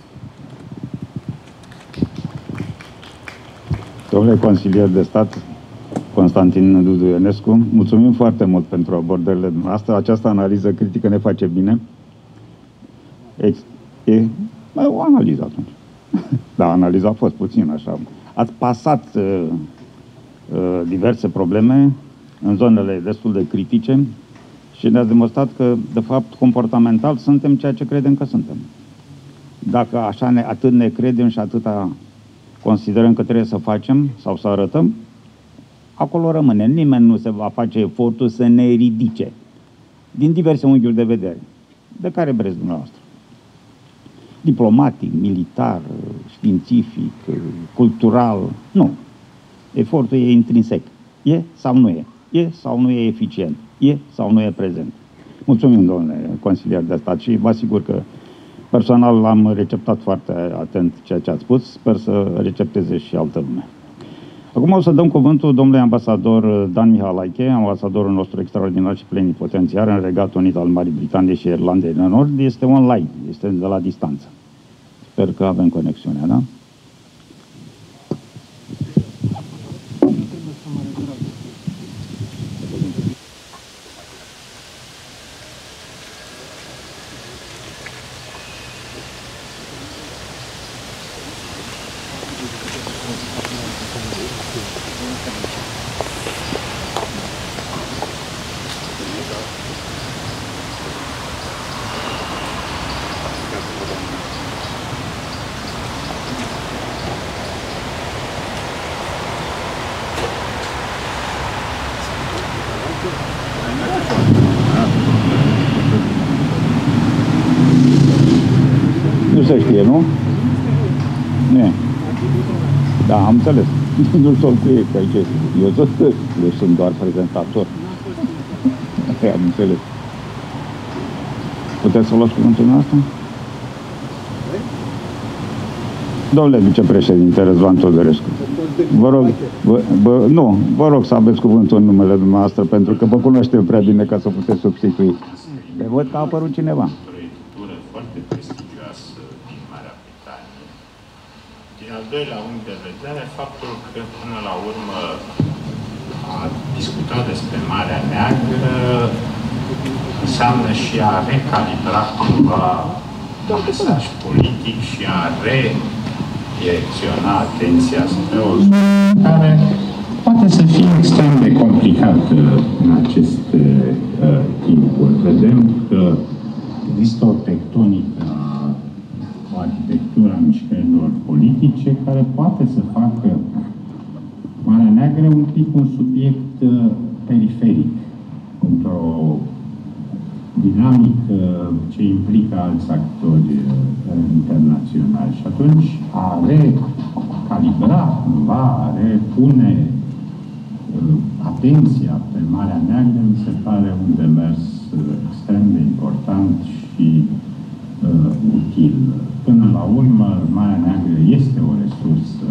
Domnule consilier de stat, Constantin Dudu Ionescu, mulțumim foarte mult pentru abordările noastre. Această analiză critică ne face bine. Ex e mai o analiză atunci. Da, analiza a fost puțin așa. Ați pasat uh, uh, diverse probleme în zonele destul de critice și ne-ați demonstrat că, de fapt, comportamental suntem ceea ce credem că suntem. Dacă așa ne, atât ne credem și atâta considerăm că trebuie să facem sau să arătăm, acolo rămâne. Nimeni nu se va face efortul să ne ridice din diverse unghiuri de vedere. De care vreți dumneavoastră? Diplomatic, militar, științific, cultural, nu. Efortul e intrinsec. E sau nu e? E sau nu e eficient? E sau nu e prezent? Mulțumim, domnule consilier de stat, și vă asigur că personal am receptat foarte atent ceea ce ați spus. Sper să recepteze și altă lume. Acum o să dăm cuvântul domnului ambasador Dan Mihalaiche, ambasadorul nostru extraordinar și plenipotențiar în Regatul Unit al Marii Britanii și Irlandei de Nord. Este online, este de la distanță. Sper că avem conexiunea, da? Nu se știe, nu? Nu e. Da, am înțeles. Nu știu cu ei, că aici este. Eu tot, eu sunt doar prezentator. Am înțeles. Puteți să luați cuvântul nostru? Domnule vicepreședinte Răzvan Teodorescu, vă rog, vă, vă, nu, vă rog să aveți cuvântul în numele dumneavoastră, pentru că vă cunoaștem prea bine ca să puteți substitui. Le văd că a apărut cineva. Foarte prestigioasă din Marea Britanie. Din al doilea unghi de vedere, faptul că până la urmă a discutat despre Marea Neagră înseamnă și a recalibra cumva un mesaj politic și a redirecționa atenția spre o zonă care poate să fie extrem de complicată în aceste uh, timpuri. Vedem că există o tectonică, o arhitectură a mișcărilor politice care poate să facă Marea Neagră un pic un subiect uh, periferic, într-o dinamică ce implică alți actori uh, internaționali. Și atunci a recalibra, cumva, a repune uh, atenția pe Marea Neagră mi se pare un demers uh, extrem de important și uh, util. Până la urmă, Marea Neagră este o resursă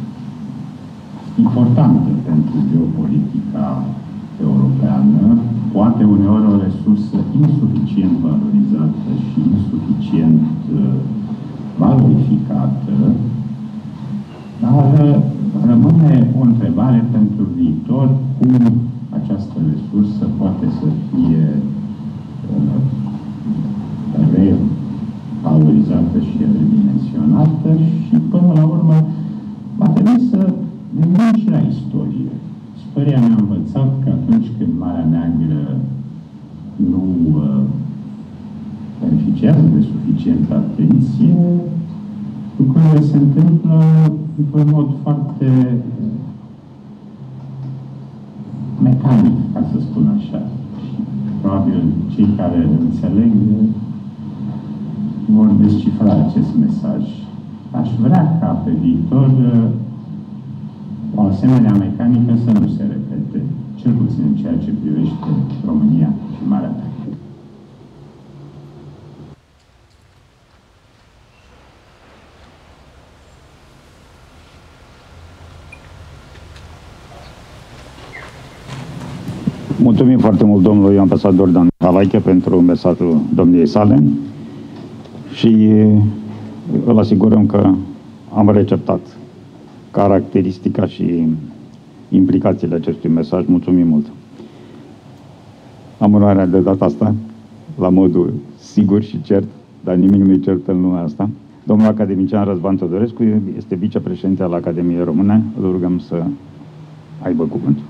importantă pentru geopolitica europeană, poate uneori o resursă insuficient valorizată și insuficient uh, valorificată, dar rămâne o întrebare pentru viitor, cum această resursă poate să fie uh, revalorizată și redimensionată și, până la urmă, va trebui să gândim și la istorie. Istoria ne-a învățat că atunci când Marea Neagră nu uh, beneficiază de suficientă atenție, lucrurile se întâmplă într-un mod foarte mecanic, ca să spun așa. Și probabil cei care înțeleg vor descifra acest mesaj. Aș vrea ca pe viitor o asemenea mecanică să nu se repete, cel puțin în ceea ce privește România și Marea Neagră. Mulțumim foarte mult domnului ambasador Dan Halaiche pentru mesajul domniei sale și îl asigurăm că am receptat caracteristica și implicațiile acestui mesaj. Mulțumim mult! Am onoarea de data asta, la modul sigur și cert, dar nimic nu-i cert în lumea asta. Domnul academician Răzvan Teodorescu este vicepreședinte al Academiei Române. Îl rugăm să aibă cuvântul.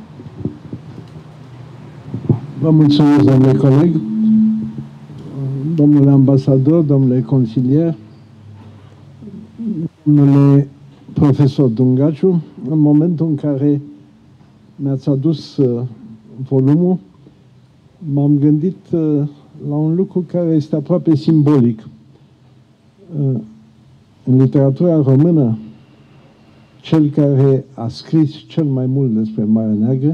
Vă mulțumesc, domnule coleg, domnule ambasador, domnule consilier, domnule profesor Dungaciu. În momentul în care mi-ați adus uh, volumul, m-am gândit uh, la un lucru care este aproape simbolic. Uh, în literatura română, cel care a scris cel mai mult despre Marea Neagră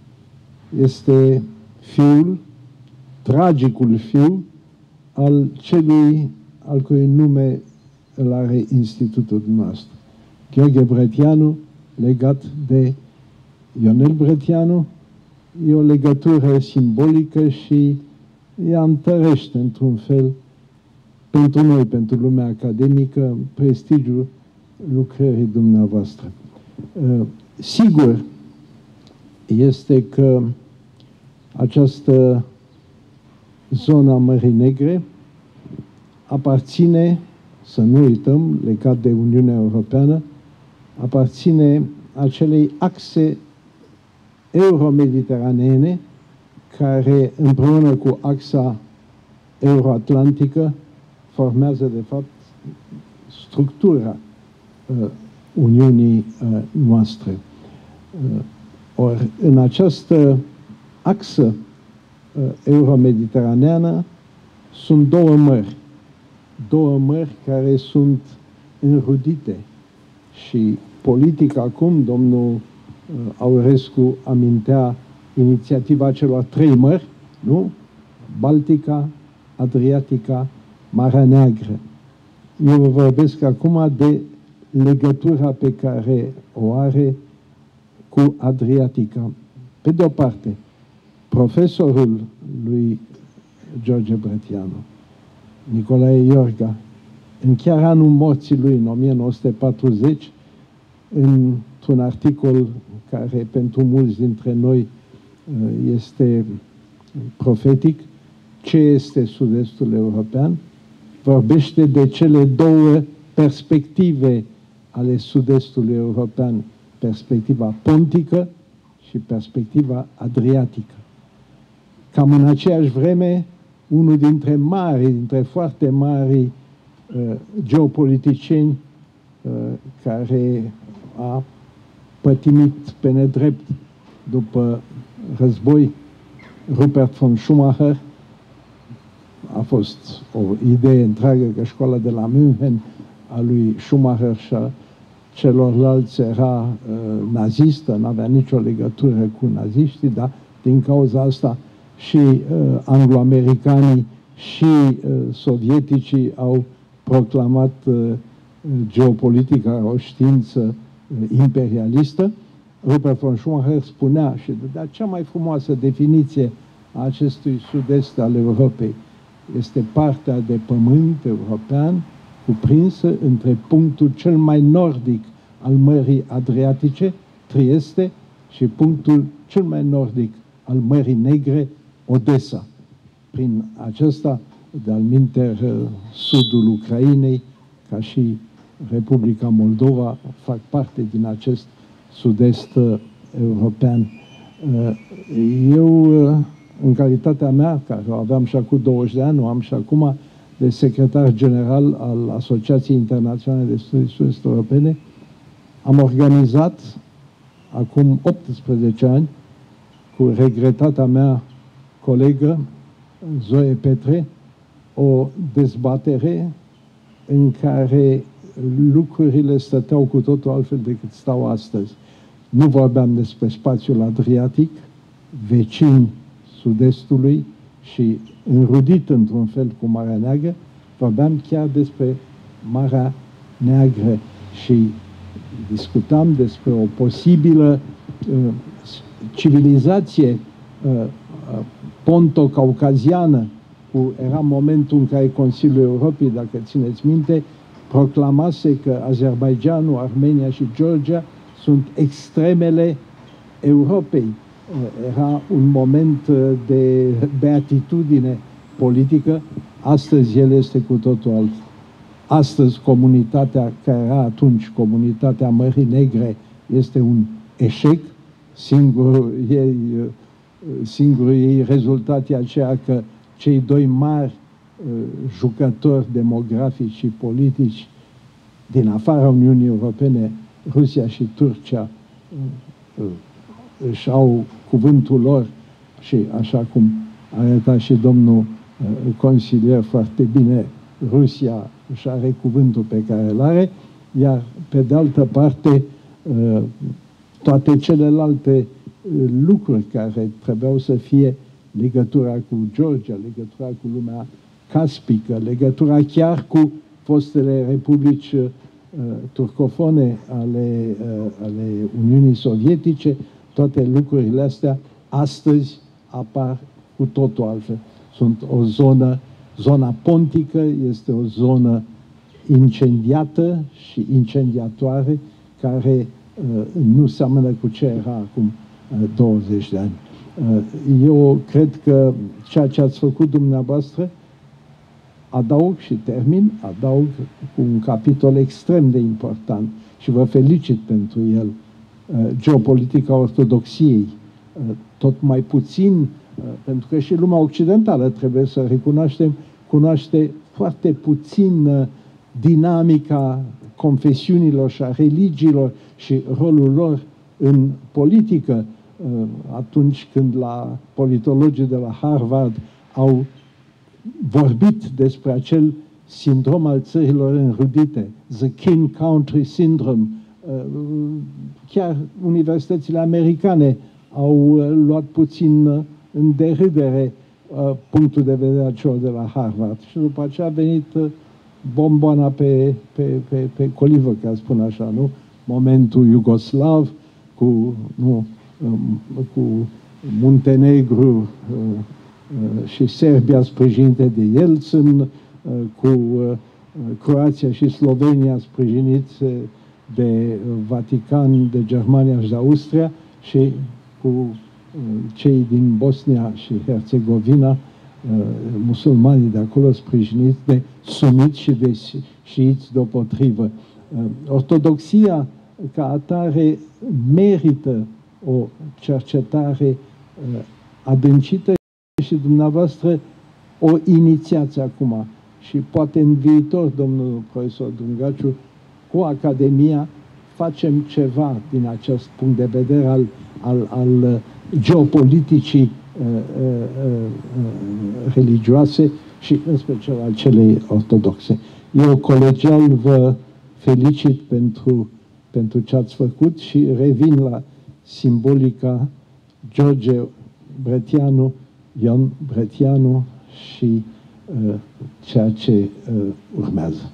este fiul, tragicul fiu, al celui al cui nume îl are institutul nostru. Gheorghe Brătianu, legat de Ionel Brătianu, e o legătură simbolică și ea întărește, într-un fel, pentru noi, pentru lumea academică, prestigiul lucrării dumneavoastră. Sigur este că această zonă a Mării Negre aparține, să nu uităm, legat de Uniunea Europeană, aparține acelei axe euro-mediteraneene care, împreună cu axa euroatlantică, formează, de fapt, structura uh, Uniunii uh, noastre. Uh, ori, în această axă uh, euro-mediteraneană sunt două mări. Două mări care sunt înrudite și politic acum, domnul uh, Aurescu amintea inițiativa celor trei mări, nu? Baltica, Adriatica, Marea Neagră. Eu vă vorbesc acum de legătura pe care o are cu Adriatica. Pe de o parte, profesorul lui George Brătianu, Nicolae Iorga, în chiar anul morții lui, în o mie nouă sute patruzeci, într-un articol care pentru mulți dintre noi este profetic, ce este sud-estul european, vorbește de cele două perspective ale sud-estului european, perspectiva pontică și perspectiva adriatică. Cam în aceeași vreme, unul dintre mari, dintre foarte mari uh, geopoliticieni uh, care a pătimit pe nedrept după război, Rupert von Schumacher, a fost o idee întreagă că școala de la München a lui Schumacher și a celorlalți era uh, nazistă, nu avea nicio legătură cu naziștii, dar din cauza asta și uh, anglo-americanii și uh, sovieticii au proclamat uh, geopolitica o știință uh, imperialistă. Rupert von Schumacher spunea și dădea cea mai frumoasă definiție a acestui sud-est al Europei. Este partea de pământ european cuprinsă între punctul cel mai nordic al Mării Adriatice, Trieste, și punctul cel mai nordic al Mării Negre, Odessa. Prin acesta, de-al minter, sudul Ucrainei, ca și Republica Moldova, fac parte din acest sud-est european. Eu, în calitatea mea, care o aveam și acum douăzeci de ani, o am și acum, de secretar general al Asociației Internaționale de Studii Sud-Est Europene, am organizat, acum optsprezece ani, cu regretata mea colegă, Zoe Petre, o dezbatere în care lucrurile stăteau cu totul altfel decât stau astăzi. Nu vorbeam despre spațiul Adriatic, vecin sud-estului și înrudit într-un fel cu Marea Neagră, vorbeam chiar despre Marea Neagră și discutam despre o posibilă uh, civilizație uh, uh, ponto-caucaziană. Cu, era momentul în care Consiliul Europei, dacă țineți minte, proclamase că Azerbaidjanul, Armenia și Georgia sunt extremele Europei. Era un moment de beatitudine politică. Astăzi el este cu totul altfel. Astăzi comunitatea care era atunci comunitatea Mării Negre este un eșec. Singurul ei, singurul ei rezultat e aceea că cei doi mari jucători demografici și politici din afara Uniunii Europene, Rusia și Turcia, își au cuvântul lor și, așa cum arăta și domnul consilier foarte bine, Rusia își are cuvântul pe care îl are, iar pe de altă parte toate celelalte lucruri care trebuiau să fie legătura cu Georgia, legătura cu lumea caspică, legătura chiar cu fostele republici uh, turcofone ale, uh, ale Uniunii Sovietice, toate lucrurile astea astăzi apar cu totul altfel. Sunt o zonă, zona pontică este o zonă incendiată și incendiatoare care uh, nu seamănă cu ce era acum uh, douăzeci de ani. Eu cred că ceea ce ați făcut dumneavoastră, adaug și termin, adaug cu un capitol extrem de important și vă felicit pentru el, geopolitica ortodoxiei, tot mai puțin, pentru că și lumea occidentală, trebuie să recunoaștem, cunoaște foarte puțin dinamica confesiunilor și a religiilor și rolul lor în politică, atunci când la politologii de la Harvard au vorbit despre acel sindrom al țărilor înrudite, the kin country syndrome. Chiar universitățile americane au luat puțin în derâdere punctul de vedere al celor de la Harvard. Și după aceea a venit bomboana pe, pe, pe, pe colivă, ca spun așa, nu? Momentul iugoslav cu, nu, cu Muntenegru și Serbia sprijinite de Yeltsin, cu Croația și Slovenia sprijiniți de Vatican, de Germania și de Austria și cu cei din Bosnia și Herțegovina, musulmanii de acolo sprijiniți de suniți și de șiiți deopotrivă. Ortodoxia ca atare merită o cercetare adâncită și dumneavoastră o inițiați acum și poate în viitor, domnul profesor Dungaciu, cu Academia facem ceva din acest punct de vedere al, al, al geopoliticii uh, uh, uh, religioase și în special al celei ortodoxe. Eu colegial vă felicit pentru, pentru ce ați făcut și revin la simbolica George Brătianu, Ion Brătianu și ceea ce urmează.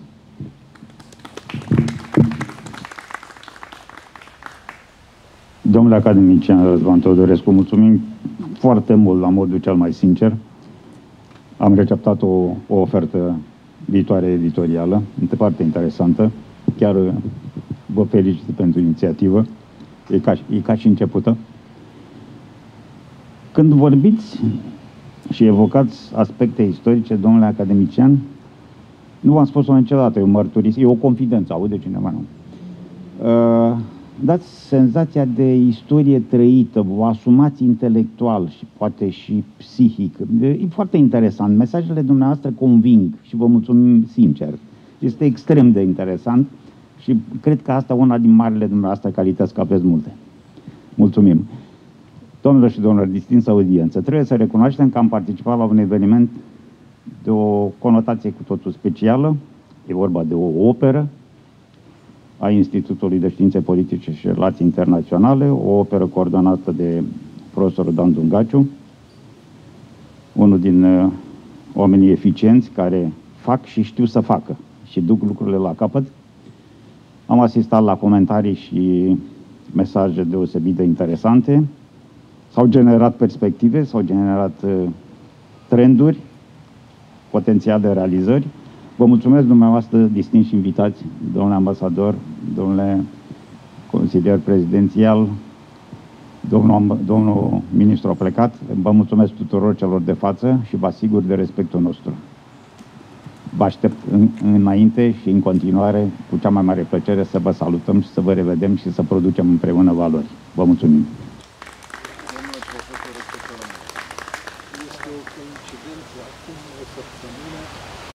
Domnule academician Răzvan Teodorescu, mulțumim foarte mult, la modul cel mai sincer. Am receptat o, o ofertă viitoare editorială, foarte interesantă. Chiar vă felicit pentru inițiativă. E ca, e ca și începută. Când vorbiți și evocați aspecte istorice, domnule academician, nu v-am spus-o niciodată, e o mărturisire, e o confidență, aude cineva, nu? Uh, dați senzația de istorie trăită, vă asumați intelectual și poate și psihic. E foarte interesant. Mesajele dumneavoastră conving și vă mulțumim sincer. Este extrem de interesant și cred că asta e una din marile dumneavoastră calități, că aveți multe. Mulțumim. Domnilor și domnilor, distinsă audiență, trebuie să recunoaștem că am participat la un eveniment de o conotație cu totul specială. E vorba de o operă a Institutului de Științe Politice și Relații Internaționale, o operă coordonată de profesorul Dan Dungaciu, unul din uh, oamenii eficienți care fac și știu să facă și duc lucrurile la capăt. Am asistat la comentarii și mesaje deosebit de interesante. S-au generat perspective, s-au generat uh, trenduri, potențial de realizări. Vă mulțumesc dumneavoastră, distinși invitați, domnule ambasador, domnule consilier prezidențial, domnul, domnul ministru a plecat. Vă mulțumesc tuturor celor de față și vă asigur de respectul nostru. Vă aștept în, înainte și în continuare, cu cea mai mare plăcere, să vă salutăm și să vă revedem și să producem împreună valori. Vă mulțumim!